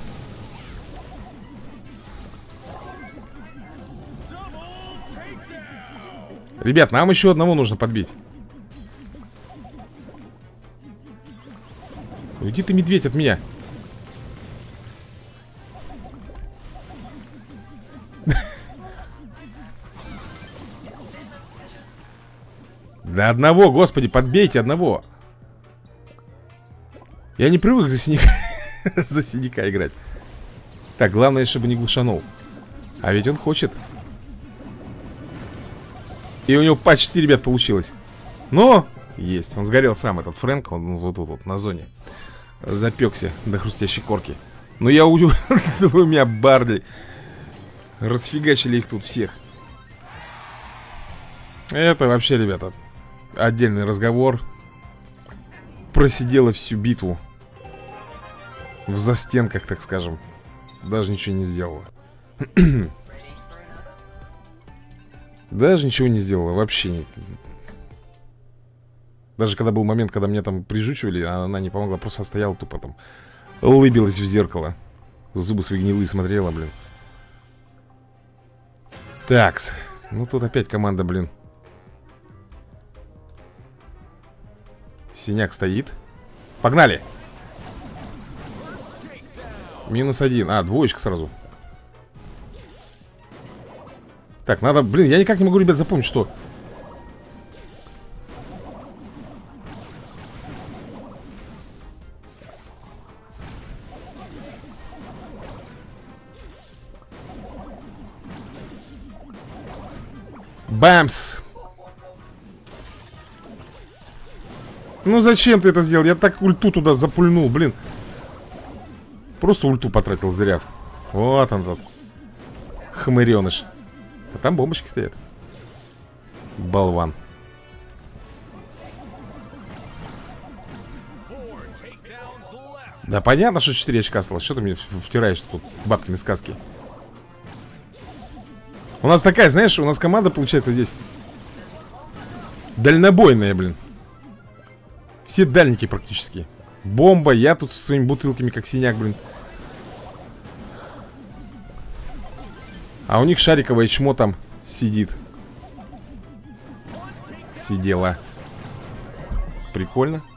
[SPEAKER 1] Ребят, нам еще одного нужно подбить. Уйди ты, медведь, от меня. Да одного, господи, подбейте одного. Я не привык за синяка за синяка играть. Так, главное, чтобы не глушанул. А ведь он хочет. И у него почти, ребят, получилось. Но есть, он сгорел сам, этот Фрэнк. Он вот тут вот на зоне запекся до хрустящей корки. Но я двумя барли расфигачили их тут всех. Это вообще, ребята, отдельный разговор. Просидела всю битву в застенках, так скажем. Даже ничего не сделала. Даже ничего не сделала, вообще не... Даже когда был момент, когда меня там прижучивали, а она не помогла, просто стояла тупо там, улыбилась в зеркало, зубы свои гнилые смотрела, блин. Такс, ну тут опять команда, блин. Синяк стоит. Погнали. -1. А, двоечка сразу. Так, надо, блин, я никак не могу, ребят, запомнить, что... Бамс. Ну зачем ты это сделал? Я так ульту туда запульнул, блин. Просто ульту потратил зря. Вот он тот хмыреныш. А там бомбочки стоят. Болван. Да понятно, что 4 очка осталось. Что ты мне втираешь тут бабкины сказки? У нас такая, знаешь, у нас команда получается здесь дальнобойная, блин. Все дальники практически. Бомба, я тут со своими бутылками как синяк, блин. А у них шариковое чмо там сидит. Сидела. Прикольно.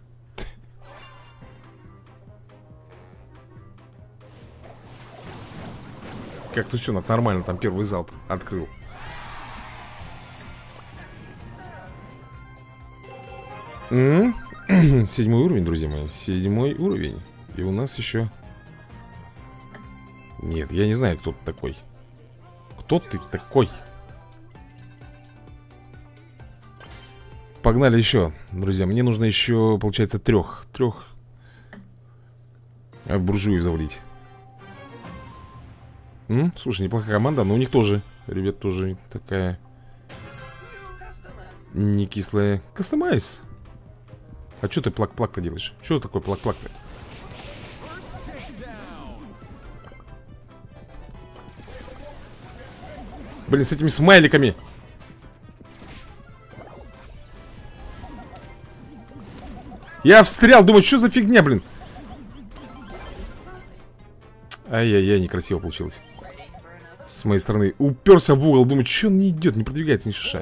[SPEAKER 1] Как-то все нормально, там первый залп открыл. Седьмой уровень, друзья мои. 7-й уровень. И у нас еще... Нет, я не знаю, кто ты такой. Кто ты такой? Погнали еще, друзья. Мне нужно еще, получается, трех буржуев завалить. Слушай, неплохая команда, но у них тоже, ребят, тоже такая не кислая. Кастомайз. А что ты плак-плак-то делаешь? Что такое плак-плак-то? Блин, с этими смайликами. Я встрял, думаю, что за фигня, блин. Ай-яй-яй, некрасиво получилось. С моей стороны. Уперся в угол, думаю, что он не идет, не продвигается ни шиша.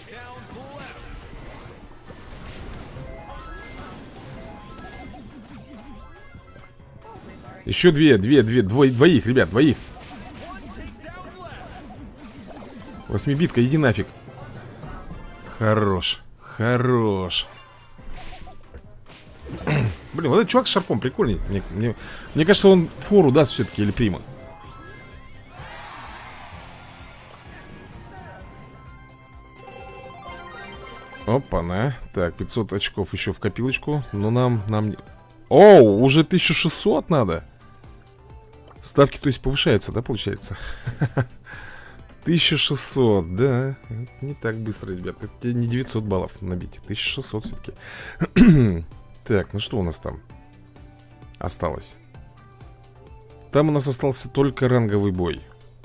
[SPEAKER 1] Еще двоих, ребят, двоих. Восьмибитка, иди нафиг. Хорош, хорош. Блин, вот этот чувак с шарфом прикольный. Мне кажется, он фору даст все-таки, или прима. Опа-на. Так, 500 очков еще в копилочку. Но нам... Оу, уже 1600 надо. Ставки, то есть, повышаются, да, получается? 1600, да. Не так быстро, ребят. Это тебе не 900 баллов набить. 1600 все-таки. Так, ну что у нас там осталось? Там у нас остался только ранговый бой.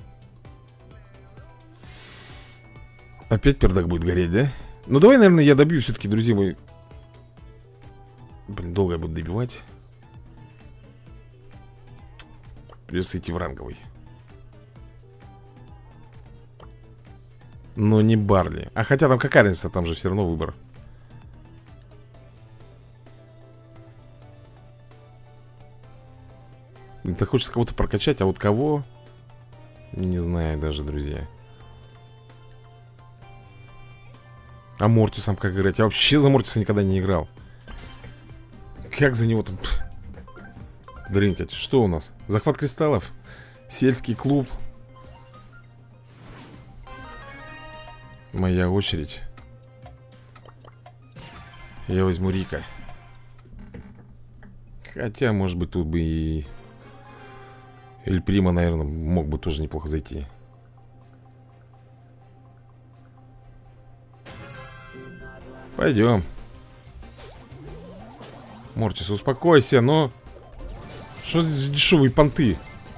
[SPEAKER 1] Опять пердак будет гореть, да? Ну давай, наверное, я добью все-таки, друзья мои. Блин, долго я буду добивать. Придется идти в ранговый. Но не Барли. А хотя там какая разница, там же все равно выбор. Это хочется кого-то прокачать, а вот кого? Не знаю даже, друзья. А Мортисом как играть? Я вообще за Мортиса никогда не играл. Как за него там дрынкать? Что у нас? Захват кристаллов? Сельский клуб? Моя очередь. Я возьму Рика. Хотя, может быть, тут бы и Эль Прима, наверное, мог бы тоже неплохо зайти. Пойдем. Мортис, успокойся, но... Что за дешевые понты?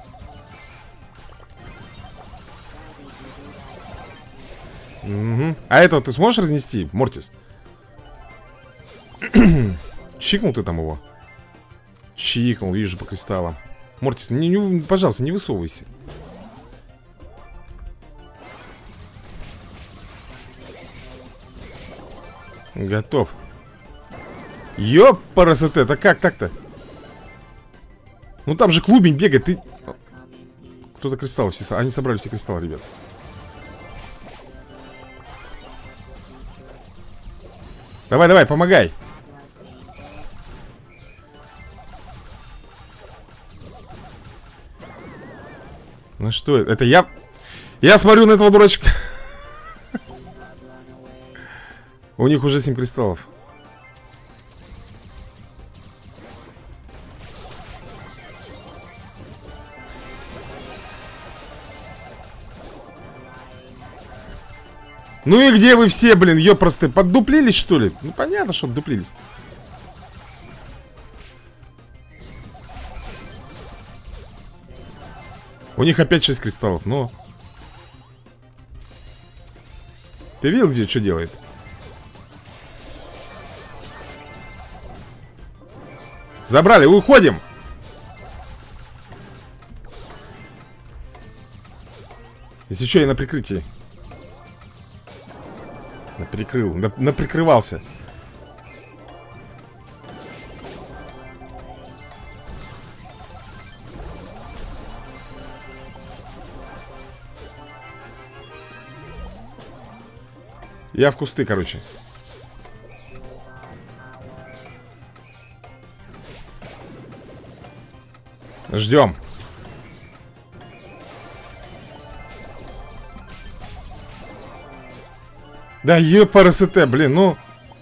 [SPEAKER 1] Угу. А этого ты сможешь разнести, Мортис? Чикнул ты там его? Чикнул, вижу по кристаллам. Мортис, пожалуйста, не высовывайся. Готов. Ёпарасоте, это как так-то? Ну там же клубень бегает, ты... Кто-то кристаллы все... Они собрали все кристаллы, ребят. Давай, давай, помогай. Ну что, это я... Я смотрю на этого дурачка. У них уже 7 кристаллов. Ну и где вы все, блин, ёпросты, поддуплились, что ли? Ну понятно, что отдуплились. У них опять 6 кристаллов, но... Ты видел, где что делает? Забрали, уходим. Если что, я на прикрытии. Прикрывался. Я в кусты, короче. Ждем. Да епарасете, блин, ну.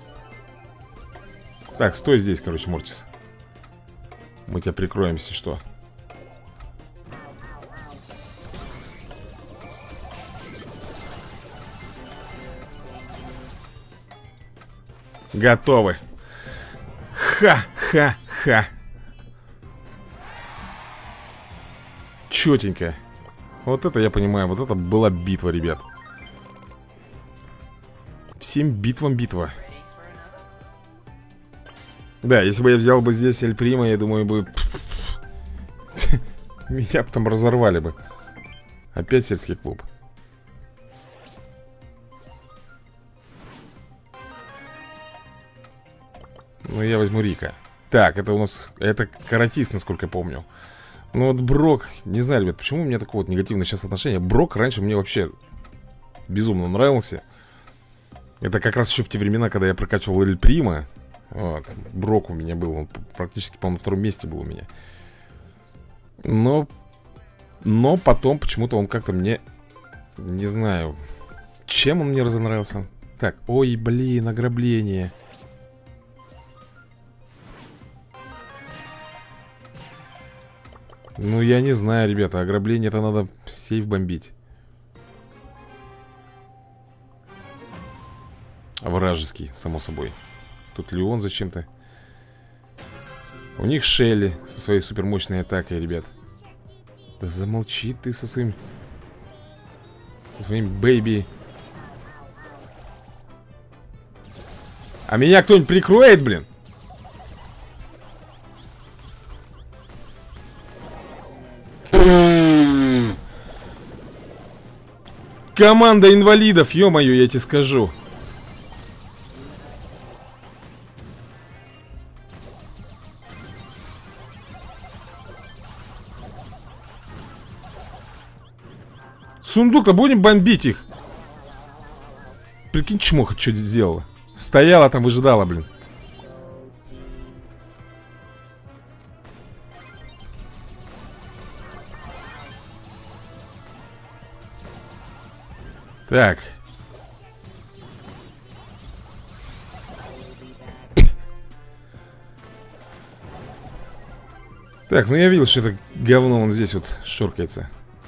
[SPEAKER 1] Так, стой здесь, короче, Мортис. Мы тебя прикроем, если что. Готовы. Ха-ха-ха. Четенько. Вот это я понимаю, вот это была битва, ребят. Всем битвам битва. Да, если бы я взял бы здесь Эль Прима, я думаю бы... Меня бы там разорвали бы. Опять сельский клуб. Ну, я возьму Рика. Так, это у нас... Это каратист, насколько я помню. Ну, вот Брок... Не знаю, ребят, почему у меня такое вот негативное сейчас отношение. Брок раньше мне вообще безумно нравился. Это как раз еще в те времена, когда я прокачивал Эль Прима. Вот, Брок у меня был. Он практически, по-моему, на втором месте был у меня. Но потом почему-то он как-то мне... Не знаю, чем он мне разонравился. Так, ой, блин, ограбление. Ну, я не знаю, ребята, ограбление это надо сейф бомбить. Вражеский, само собой. Тут Леон зачем-то. У них Шелли со своей супермощной атакой, ребят. Да замолчи ты со своим... Со своим бэйби. А меня кто-нибудь прикроет, блин? Команда инвалидов, ё-моё, я тебе скажу. Сундук-то будем бомбить их. Прикинь, чмоха что сделала. Стояла там, выжидала, блин. Так. Так, ну я видел, что это говно он здесь вот шоркается.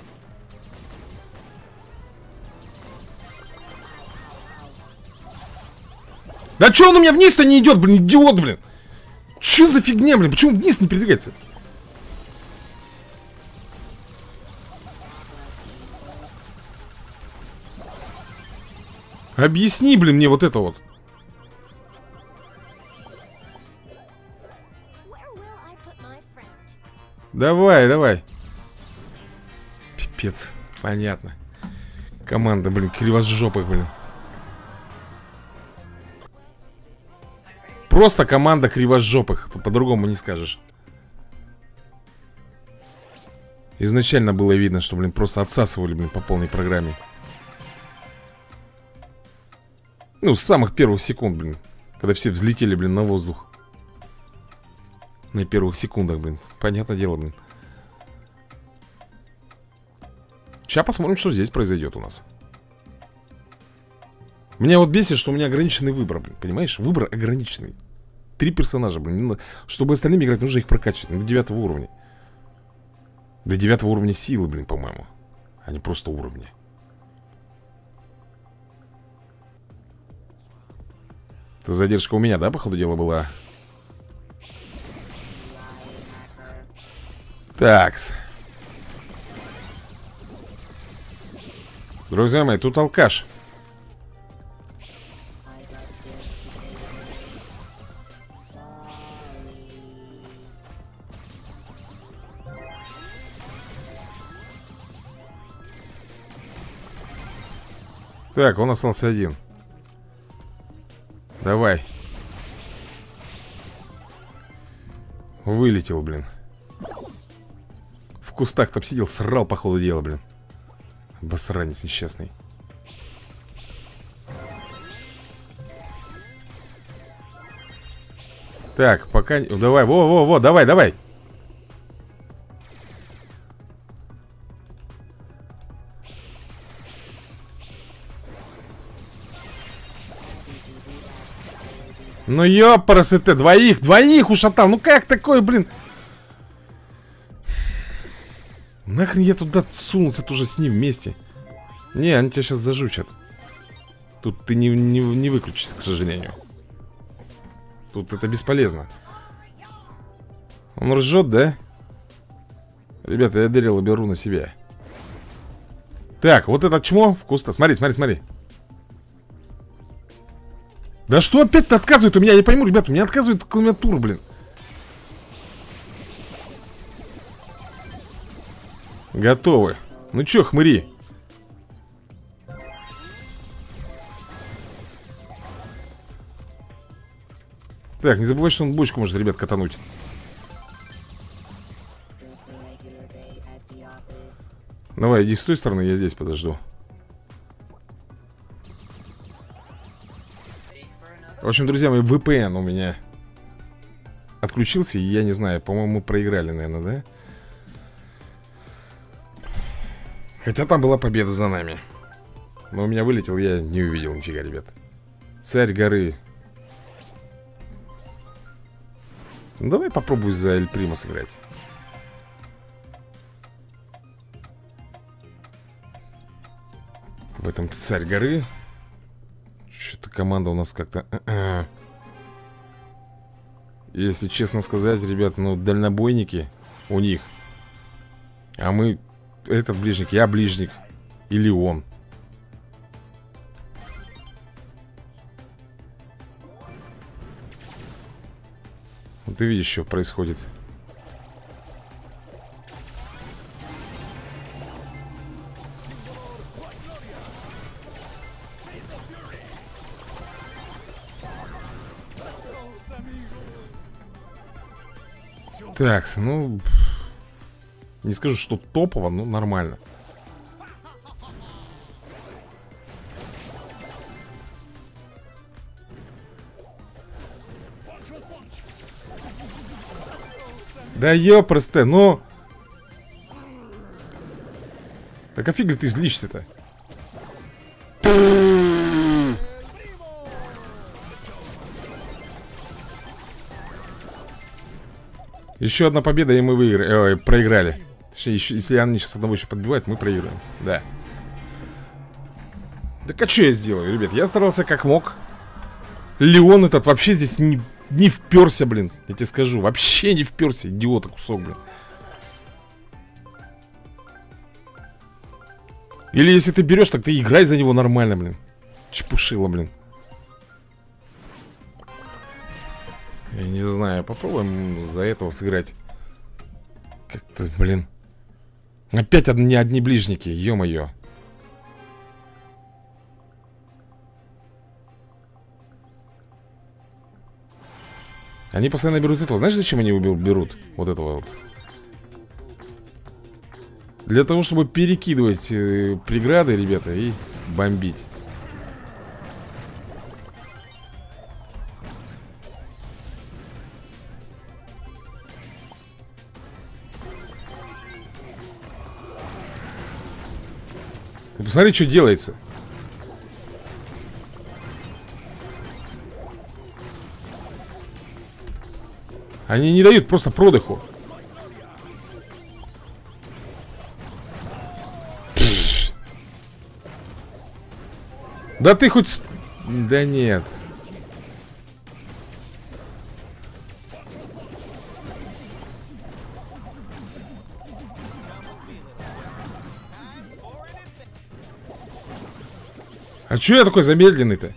[SPEAKER 1] Да чё он у меня вниз-то не идет, блин, идиот, блин. Чё за фигня, блин, почему вниз не передвигается? Объясни, блин, мне вот это вот. Давай, давай. Пипец, понятно. Команда, блин, кривожопых, блин. Просто команда кривожопых. По-другому не скажешь. Изначально было видно, что, блин, просто отсасывали, блин, по полной программе. Ну, с самых первых секунд, блин. Когда все взлетели, блин, на воздух. На первых секундах, блин. Понятное дело, блин. Сейчас посмотрим, что здесь произойдет у нас. Меня вот бесит, что у меня ограниченный выбор, блин. Понимаешь? Выбор ограниченный. 3 персонажа, блин. Чтобы остальным играть, нужно их прокачивать. До 9 уровня. До 9 уровня силы, блин, по-моему. А не просто уровня. Это задержка у меня, да, по ходу дела была? Такс. Друзья мои, тут алкаш. Так, он остался один. Давай. Вылетел, блин. В кустах там сидел, срал по ходу дела, блин. Обосранец несчастный. Так, пока... Давай, во-во-во, давай, давай. Ну ёпарасоте, двоих ушатал. Ну как такое, блин? Нахрен я туда сунулся тоже с ним вместе. Не, они тебя сейчас зажучат. Тут ты не выключишься, к сожалению. Тут это бесполезно. Он ржет, да? Ребята, я Дэрила беру на себя. Так, вот это чмо в кустах. Смотри, смотри, смотри. Да что опять-то отказывает? У меня, я не пойму, ребята, у меня отказывает клавиатура, блин. Готовы. Ну чё, хмыри? Так, не забывай, что он бочку может, ребят, катануть. Давай, иди с той стороны, я здесь подожду. В общем, друзья мои, VPN у меня отключился, и я не знаю, по-моему, мы проиграли, наверное, да? Хотя там была победа за нами. Но у меня вылетел, я не увидел нифига, ребят. Царь горы. Ну, давай попробуй за Эль Примо сыграть. В этом царь горы. Что-то команда у нас как-то... Если честно сказать, ребят, ну, дальнобойники у них. А мы... Этот ближник, я ближник. Или он. Вот ты видишь, что происходит. Так, ну... Не скажу, что топово, но нормально. Да ёпросте, ну... Так а фиг ли ты злишься-то? Еще одна победа, и мы выиграли, проиграли. Точнее, если они сейчас одного еще подбивают, мы проиграем. Да. Так а что я сделаю, ребят? Я старался как мог. Леон этот вообще здесь не вперся, блин. Я тебе скажу, вообще не вперся, идиота кусок, блин. Или если ты берешь, так ты играй за него нормально, блин. Чепушило, блин. Я не знаю, попробуем за этого сыграть. Как-то, блин. Опять одни ближники, ё-моё. Они постоянно берут этого. Знаешь, зачем они его берут? Вот этого вот. Для того, чтобы перекидывать преграды, ребята, и бомбить. Ты посмотри, что делается. Они не дают просто продыху. Да ты хоть... Да нет. А чё я такой замедленный-то?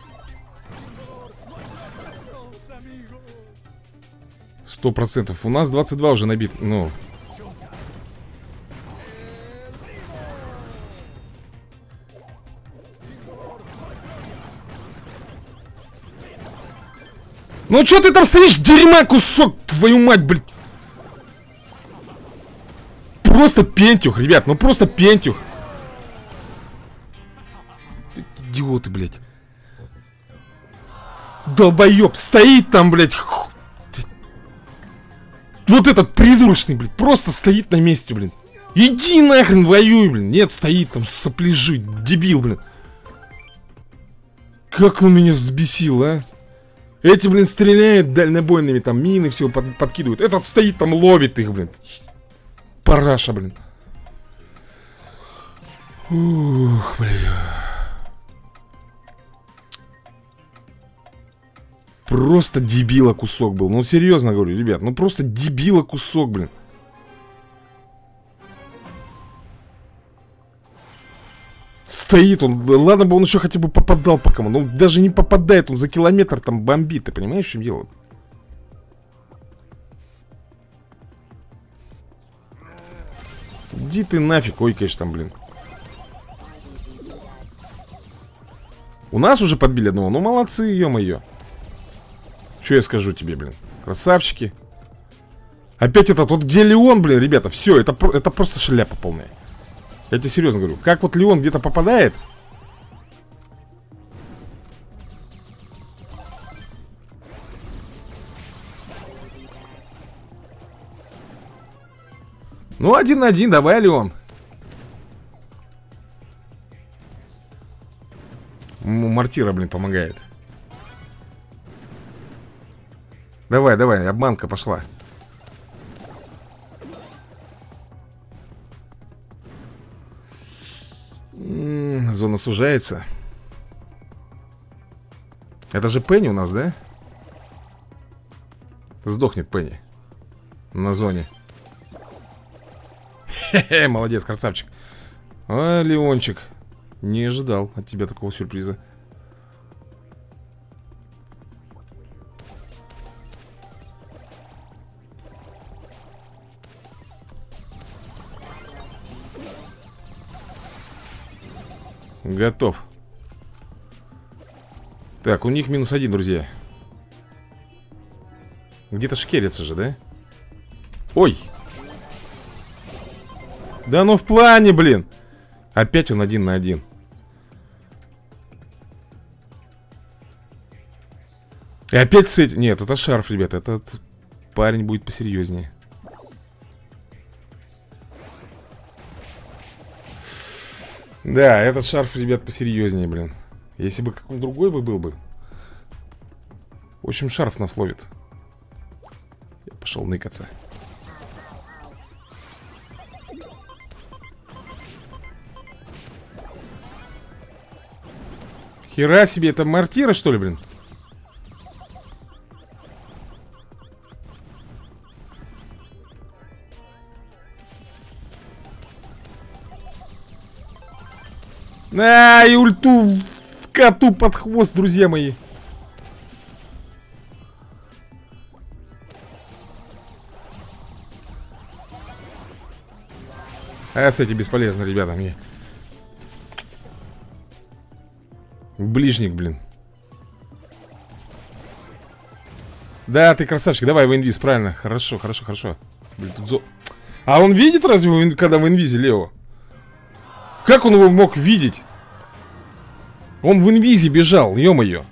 [SPEAKER 1] Сто процентов. У нас 22 уже набит. Ну. Ну чё ты там стоишь, дерьма кусок, твою мать, блядь. Просто пентюх, ребят, ну просто пентюх. Идиоты, блядь. Долбоёб, стоит там, блядь. Вот этот придурочный, блядь, просто стоит на месте, блин. Иди нахрен, воюй, блин. Нет, стоит там, сопляжит, дебил, блин. Как он меня взбесил, а? Эти, блин, стреляют дальнобойными, там, мины все подкидывают. Этот стоит там, ловит их, блин. Параша, блин. Ух, бля. Просто дебила кусок был. Ну, серьезно говорю, ребят. Ну, просто дебила кусок, блин. стоит он. Ладно бы он еще хотя бы попадал по кому. Но он даже не попадает, он за километр там бомбит. Ты понимаешь, в чем дело? Иди ты нафиг, ой, конечно, там, блин. У нас уже подбили одного, ну молодцы, ё-моё. Что я скажу тебе, блин? Красавчики. Опять этот, вот где Леон, блин, ребята, все, это просто шляпа полная. Я тебе серьезно говорю, как вот Леон где-то попадает. Ну, 1 на 1, давай, Леон. Мортира, блин, помогает. Давай, давай, обманка пошла. Зона сужается. Это же Пенни у нас, да? Сдохнет Пенни на зоне. Хе-хе, молодец, красавчик. А, Леончик, не ожидал от тебя такого сюрприза. Готов. Так, у них -1, друзья. Где-то шкерится же, да? Ой! Да ну в плане, блин! Опять он 1 на 1. И опять с этим... Нет, это шарф, ребята. Этот парень будет посерьезнее. Да, этот шарф, ребят, посерьезнее, блин. Если бы какой-то другой бы был бы. В общем, шарф нас ловит. Я пошел ныкаться. Хера себе, это мортира, что ли, блин? И ульту коту под хвост, друзья мои. А с этим бесполезно, ребята, мне. Ближник, блин. Да, ты красавчик, давай в инвиз, правильно. Хорошо, хорошо, хорошо. Блин, тут А он видит разве, когда в инвизе, Лео? Как он его мог видеть? Он в инвизе бежал, ё-моё.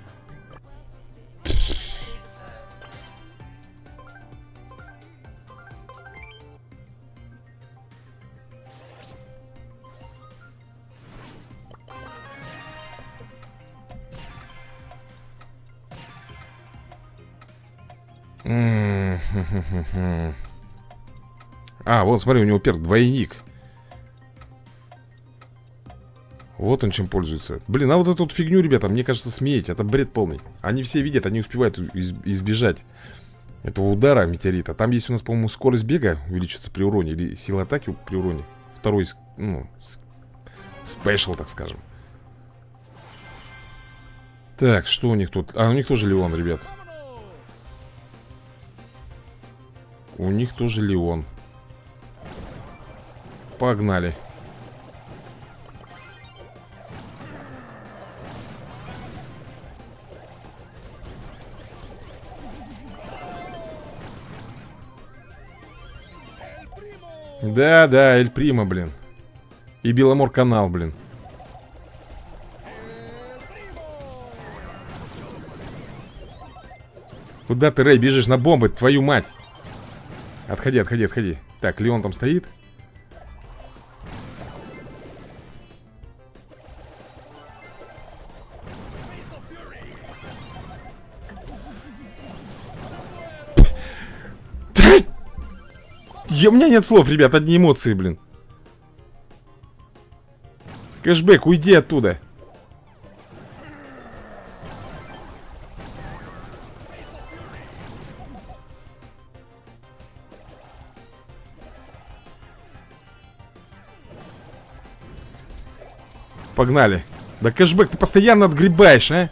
[SPEAKER 1] А, вот смотри, у него перк двойник. Вот он чем пользуется. Блин, а вот эту вот фигню, ребята, мне кажется, смеете. Это бред полный. Они все видят, они успевают избежать этого удара метеорита. Там есть у нас, по-моему, скорость бега увеличится при уроне. Или сила атаки при уроне. Второй, ну, спешл, так скажем. Так, что у них тут? А, у них тоже Леон, ребят. У них тоже Леон. Погнали. Да, да, Эль Прима, блин. И Беломор канал, блин. Куда ты, Рэй, бежишь на бомбы, твою мать? Отходи, отходи, отходи. Так, Леон там стоит. У меня нет слов, ребят, одни эмоции, блин. Кэшбэк, уйди оттуда. Погнали. Да кэшбэк, ты постоянно отгребаешь, а?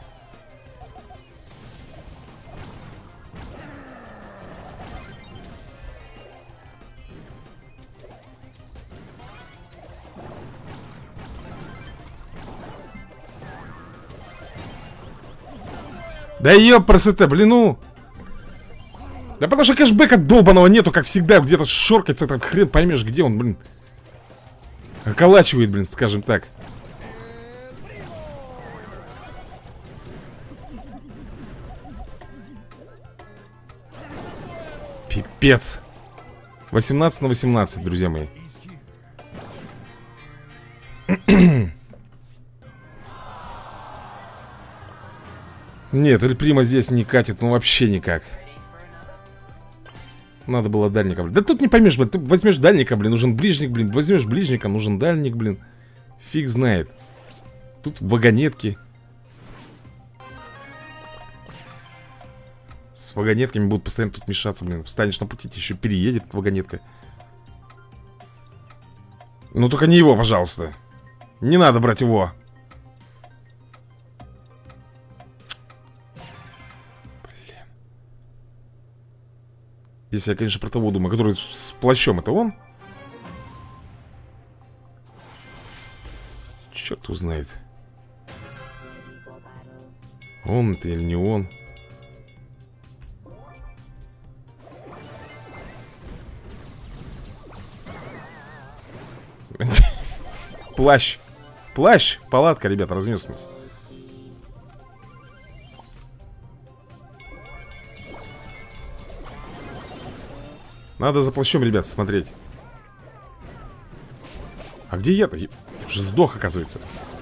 [SPEAKER 1] Да ёпрст, блин, ну. Да потому что кэшбэка долбаного нету, как всегда. Где-то шоркается, там хрен поймешь, где он, блин. Околачивает, блин, скажем так. Пипец. 18 на 18, друзья мои. Нет, Эль Прима здесь не катит, ну вообще никак. Надо было дальника, блин. Да тут не поймешь, блин, ты возьмешь дальника, блин, нужен ближник, блин. Возьмешь ближника, нужен дальник, блин. Фиг знает. Тут вагонетки. С вагонетками будут постоянно тут мешаться, блин. Встанешь на пути, тебе еще переедет вагонетка. Ну только не его, пожалуйста. Не надо брать его. Если я, конечно, про того думаю, который с плащом, это он? Черт узнает. Он это или не он? Плащ. Плащ. Палатка, ребята, разнес нас. Надо за плащом, ребят, смотреть. А где я-то? Я уже сдох, оказывается.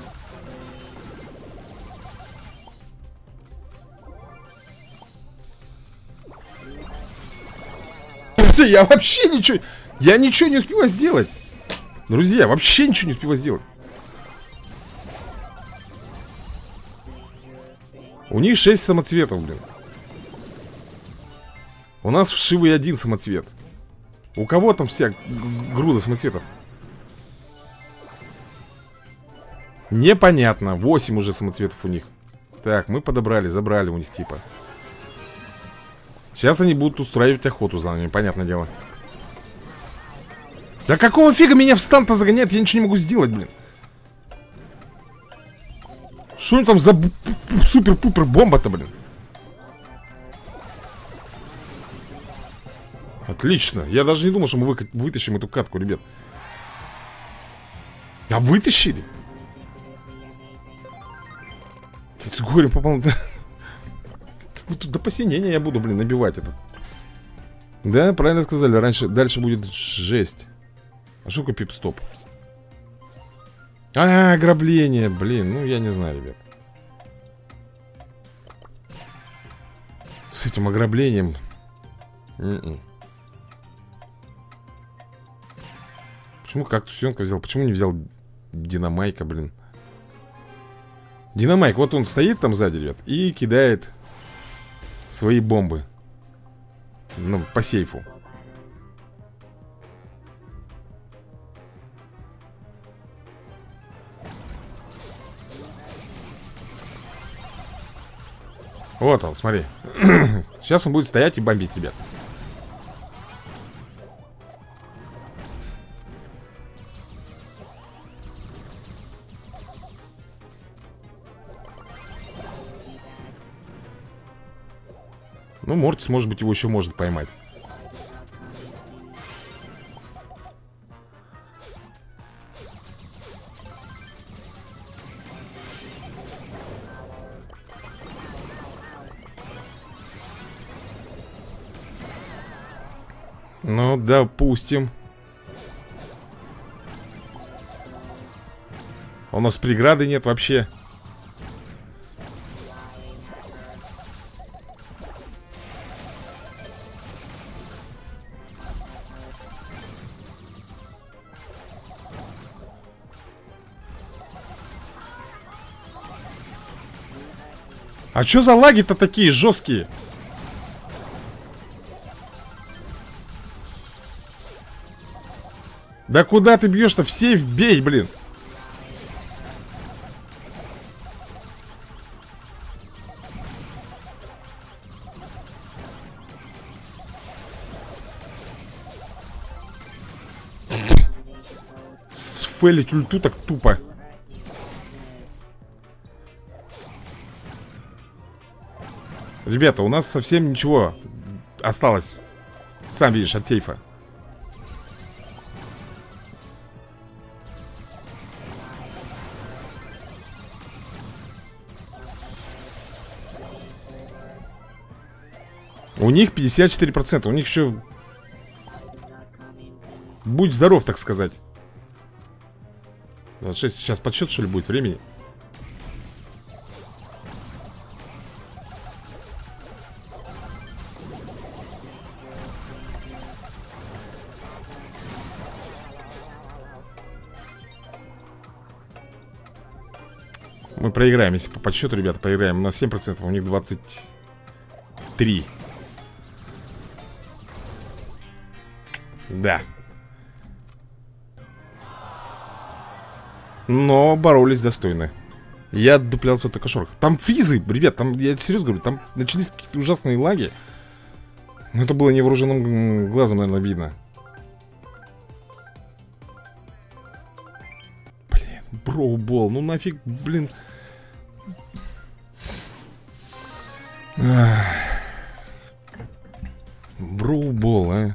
[SPEAKER 1] Я вообще ничего... Я ничего не успеваю сделать. Друзья, вообще ничего не успеваю сделать. У них 6 самоцветов, блин. У нас вшивый 1 самоцвет. У кого там вся груда самоцветов? Непонятно. 8 уже самоцветов у них. Так, мы подобрали, забрали у них типа. Сейчас они будут устраивать охоту за нами, понятное дело. Да какого фига меня в стан-то загоняют? Я ничего не могу сделать, блин. Что они там за супер-пупер бомба-то, блин? Отлично. Я даже не думал, что мы вытащим эту катку, ребят. А вытащили? С горем попал. Тут до посинения я буду, блин, набивать это. Да, правильно сказали. Дальше будет жесть. А что такое пип-стоп? Ограбление, блин. Ну, я не знаю, ребят. С этим ограблением. Почему кактусенка взял? Почему не взял динамайка, блин? Динамайк, вот он стоит там сзади, ребят, и кидает свои бомбы. Ну, по сейфу. Вот он, смотри. Сейчас он будет стоять и бомбить, ребят. Ну, Мортис, может быть, его еще может поймать. Ну, допустим. У нас преграды нет вообще. А чё за лаги-то такие жесткие? Да куда ты бьешь-то? В сейф бей, блин. фейлить ульту так тупо. Ребята, у нас совсем ничего осталось. Сам видишь, от сейфа. У них 54%. У них еще... Будь здоров, так сказать. 26. Сейчас подсчет, что ли, будет времени? Мы проиграем, если по подсчету, ребята, проиграем. У нас 7%, у них 23. Да. Но боролись достойно. Я отдуплялся от кошерок. Там фризы, ребят, там, я серьезно говорю, там начались какие-то ужасные лаги. Но это было невооруженным глазом, наверное, видно. Блин, броубол, ну нафиг, блин. Броубол, а.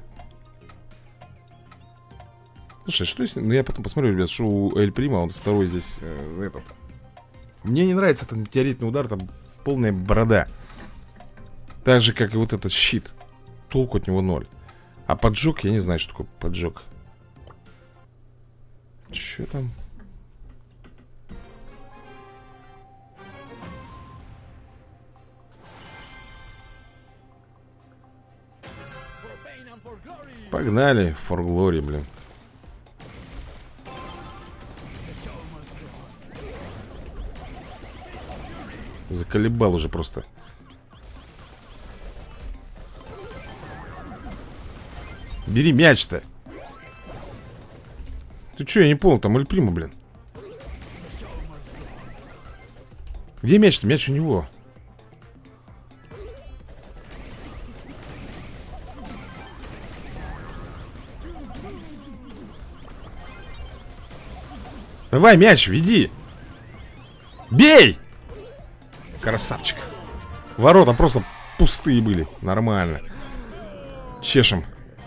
[SPEAKER 1] Слушай, что если... Ну, я потом посмотрю, ребят, что у Эль Прима, он второй здесь, этот. Мне не нравится этот метеоритный удар, там полная борода. Так же, как и вот этот щит. Толку от него 0. А поджог, я не знаю, что такое поджог. Че там? Погнали, for glory, блин. Заколебал уже просто. Бери мяч-то. Ты че, я не понял, там Эль Прима, блин. Где мяч-то? Мяч у него. Давай мяч, веди. Бей! Красавчик. Ворота просто пустые были. Нормально. Чешем.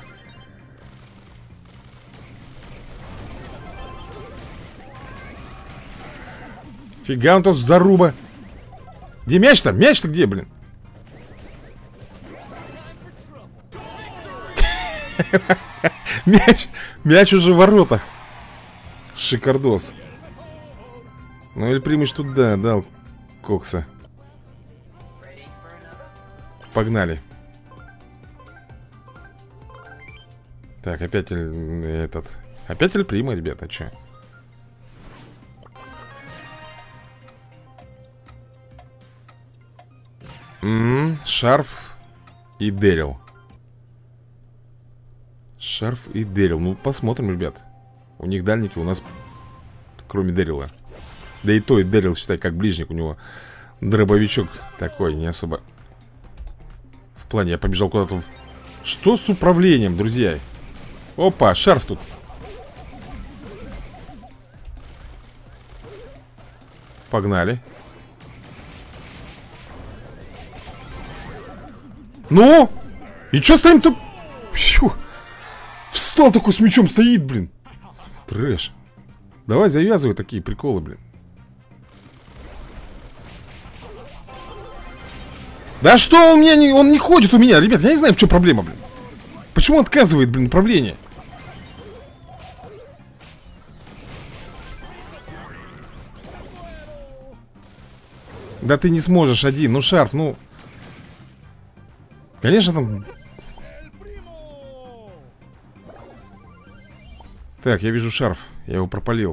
[SPEAKER 1] Фига он тут заруба. Где мяч-то? Мяч-то где, блин? Мяч уже в воротах. Шикардос. Ну, Эль Примыч тут, да, дал кокса. Погнали. Так, опять этот. Опять Эль Прима, ребята, че? Шарф и Дэрил. Шарф и Дэрил. Ну, посмотрим, ребят. У них дальники, у нас, кроме Дэрила. Да и то, и Дэрил, считай, как ближник. У него дробовичок такой, не особо. В плане, я побежал куда-то. Что с управлением, друзья? Опа, шарф тут. Погнали. Ну? И чё стоим тут? Встал такой с мечом, стоит, блин. Трэш. Давай завязывай такие приколы, блин. Да что он меня не... Он не ходит у меня, ребят, я не знаю, в чем проблема, блин. Почему он отказывает, блин, управление? Да ты не сможешь один, ну шарф, ну... Конечно там... Так, я вижу шарф, я его пропалил.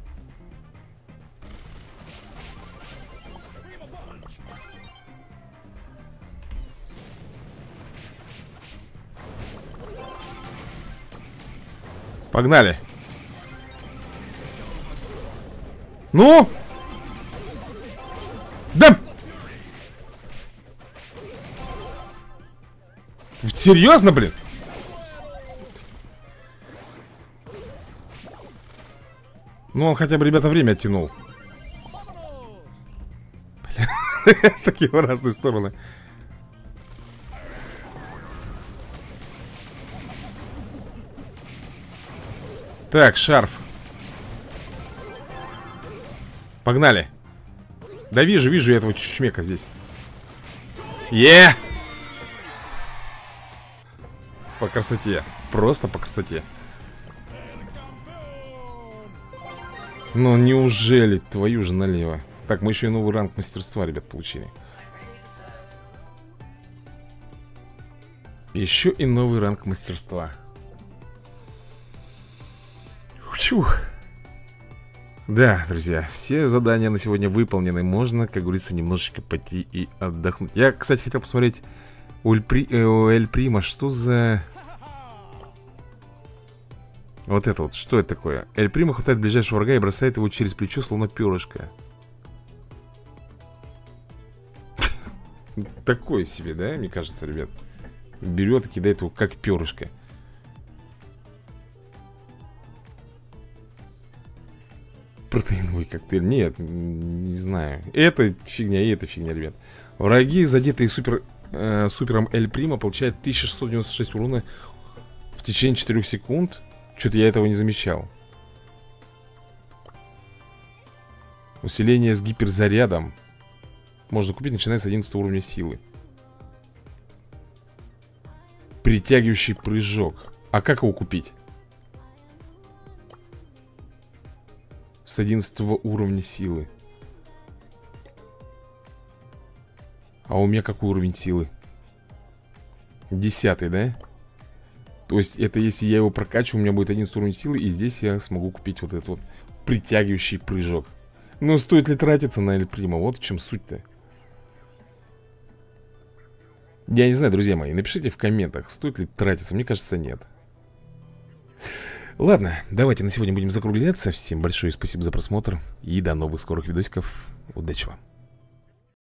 [SPEAKER 1] Погнали. Ну? Да! Серьезно, блин? Ну, он хотя бы, ребята, время оттянул. Такие в разные стороны. Так, шарф. Погнали. Да вижу я этого чмека здесь. По красоте. Просто по красоте. Ну неужели, твою же налево. Так, мы еще и новый ранг мастерства, ребят, получили. Еще и новый ранг мастерства. Фух. Да, друзья, все задания на сегодня выполнены. Можно, как говорится, немножечко пойти и отдохнуть. Я, кстати, хотел посмотреть у Эль Прима, что за... Вот это вот, что это такое? Эль Прима хватает ближайшего врага и бросает его через плечо, словно перышко. Такое себе, да, мне кажется, ребят. Берет и кидает его как перышко. Протеиновый коктейль. Нет, не знаю. Это фигня и это фигня, ребят. Враги, задетые супером Эль Прима, получают 1696 урона в течение 4 секунд. Что-то я этого не замечал. Усиление с гиперзарядом можно купить, начиная с 11 уровня силы. Притягивающий прыжок. А как его купить? С 11 уровня силы. А у меня какой уровень силы? 10, да? То есть это если я его прокачу, у меня будет 11 уровень силы. И здесь я смогу купить вот этот вот притягивающий прыжок. Но стоит ли тратиться на Эль Прима? Вот в чем суть-то. Я не знаю, друзья мои, напишите в комментах, стоит ли тратиться. Мне кажется, нет. Ладно, давайте на сегодня будем закругляться. Всем большое спасибо за просмотр. И до новых скорых видосиков. Удачи вам.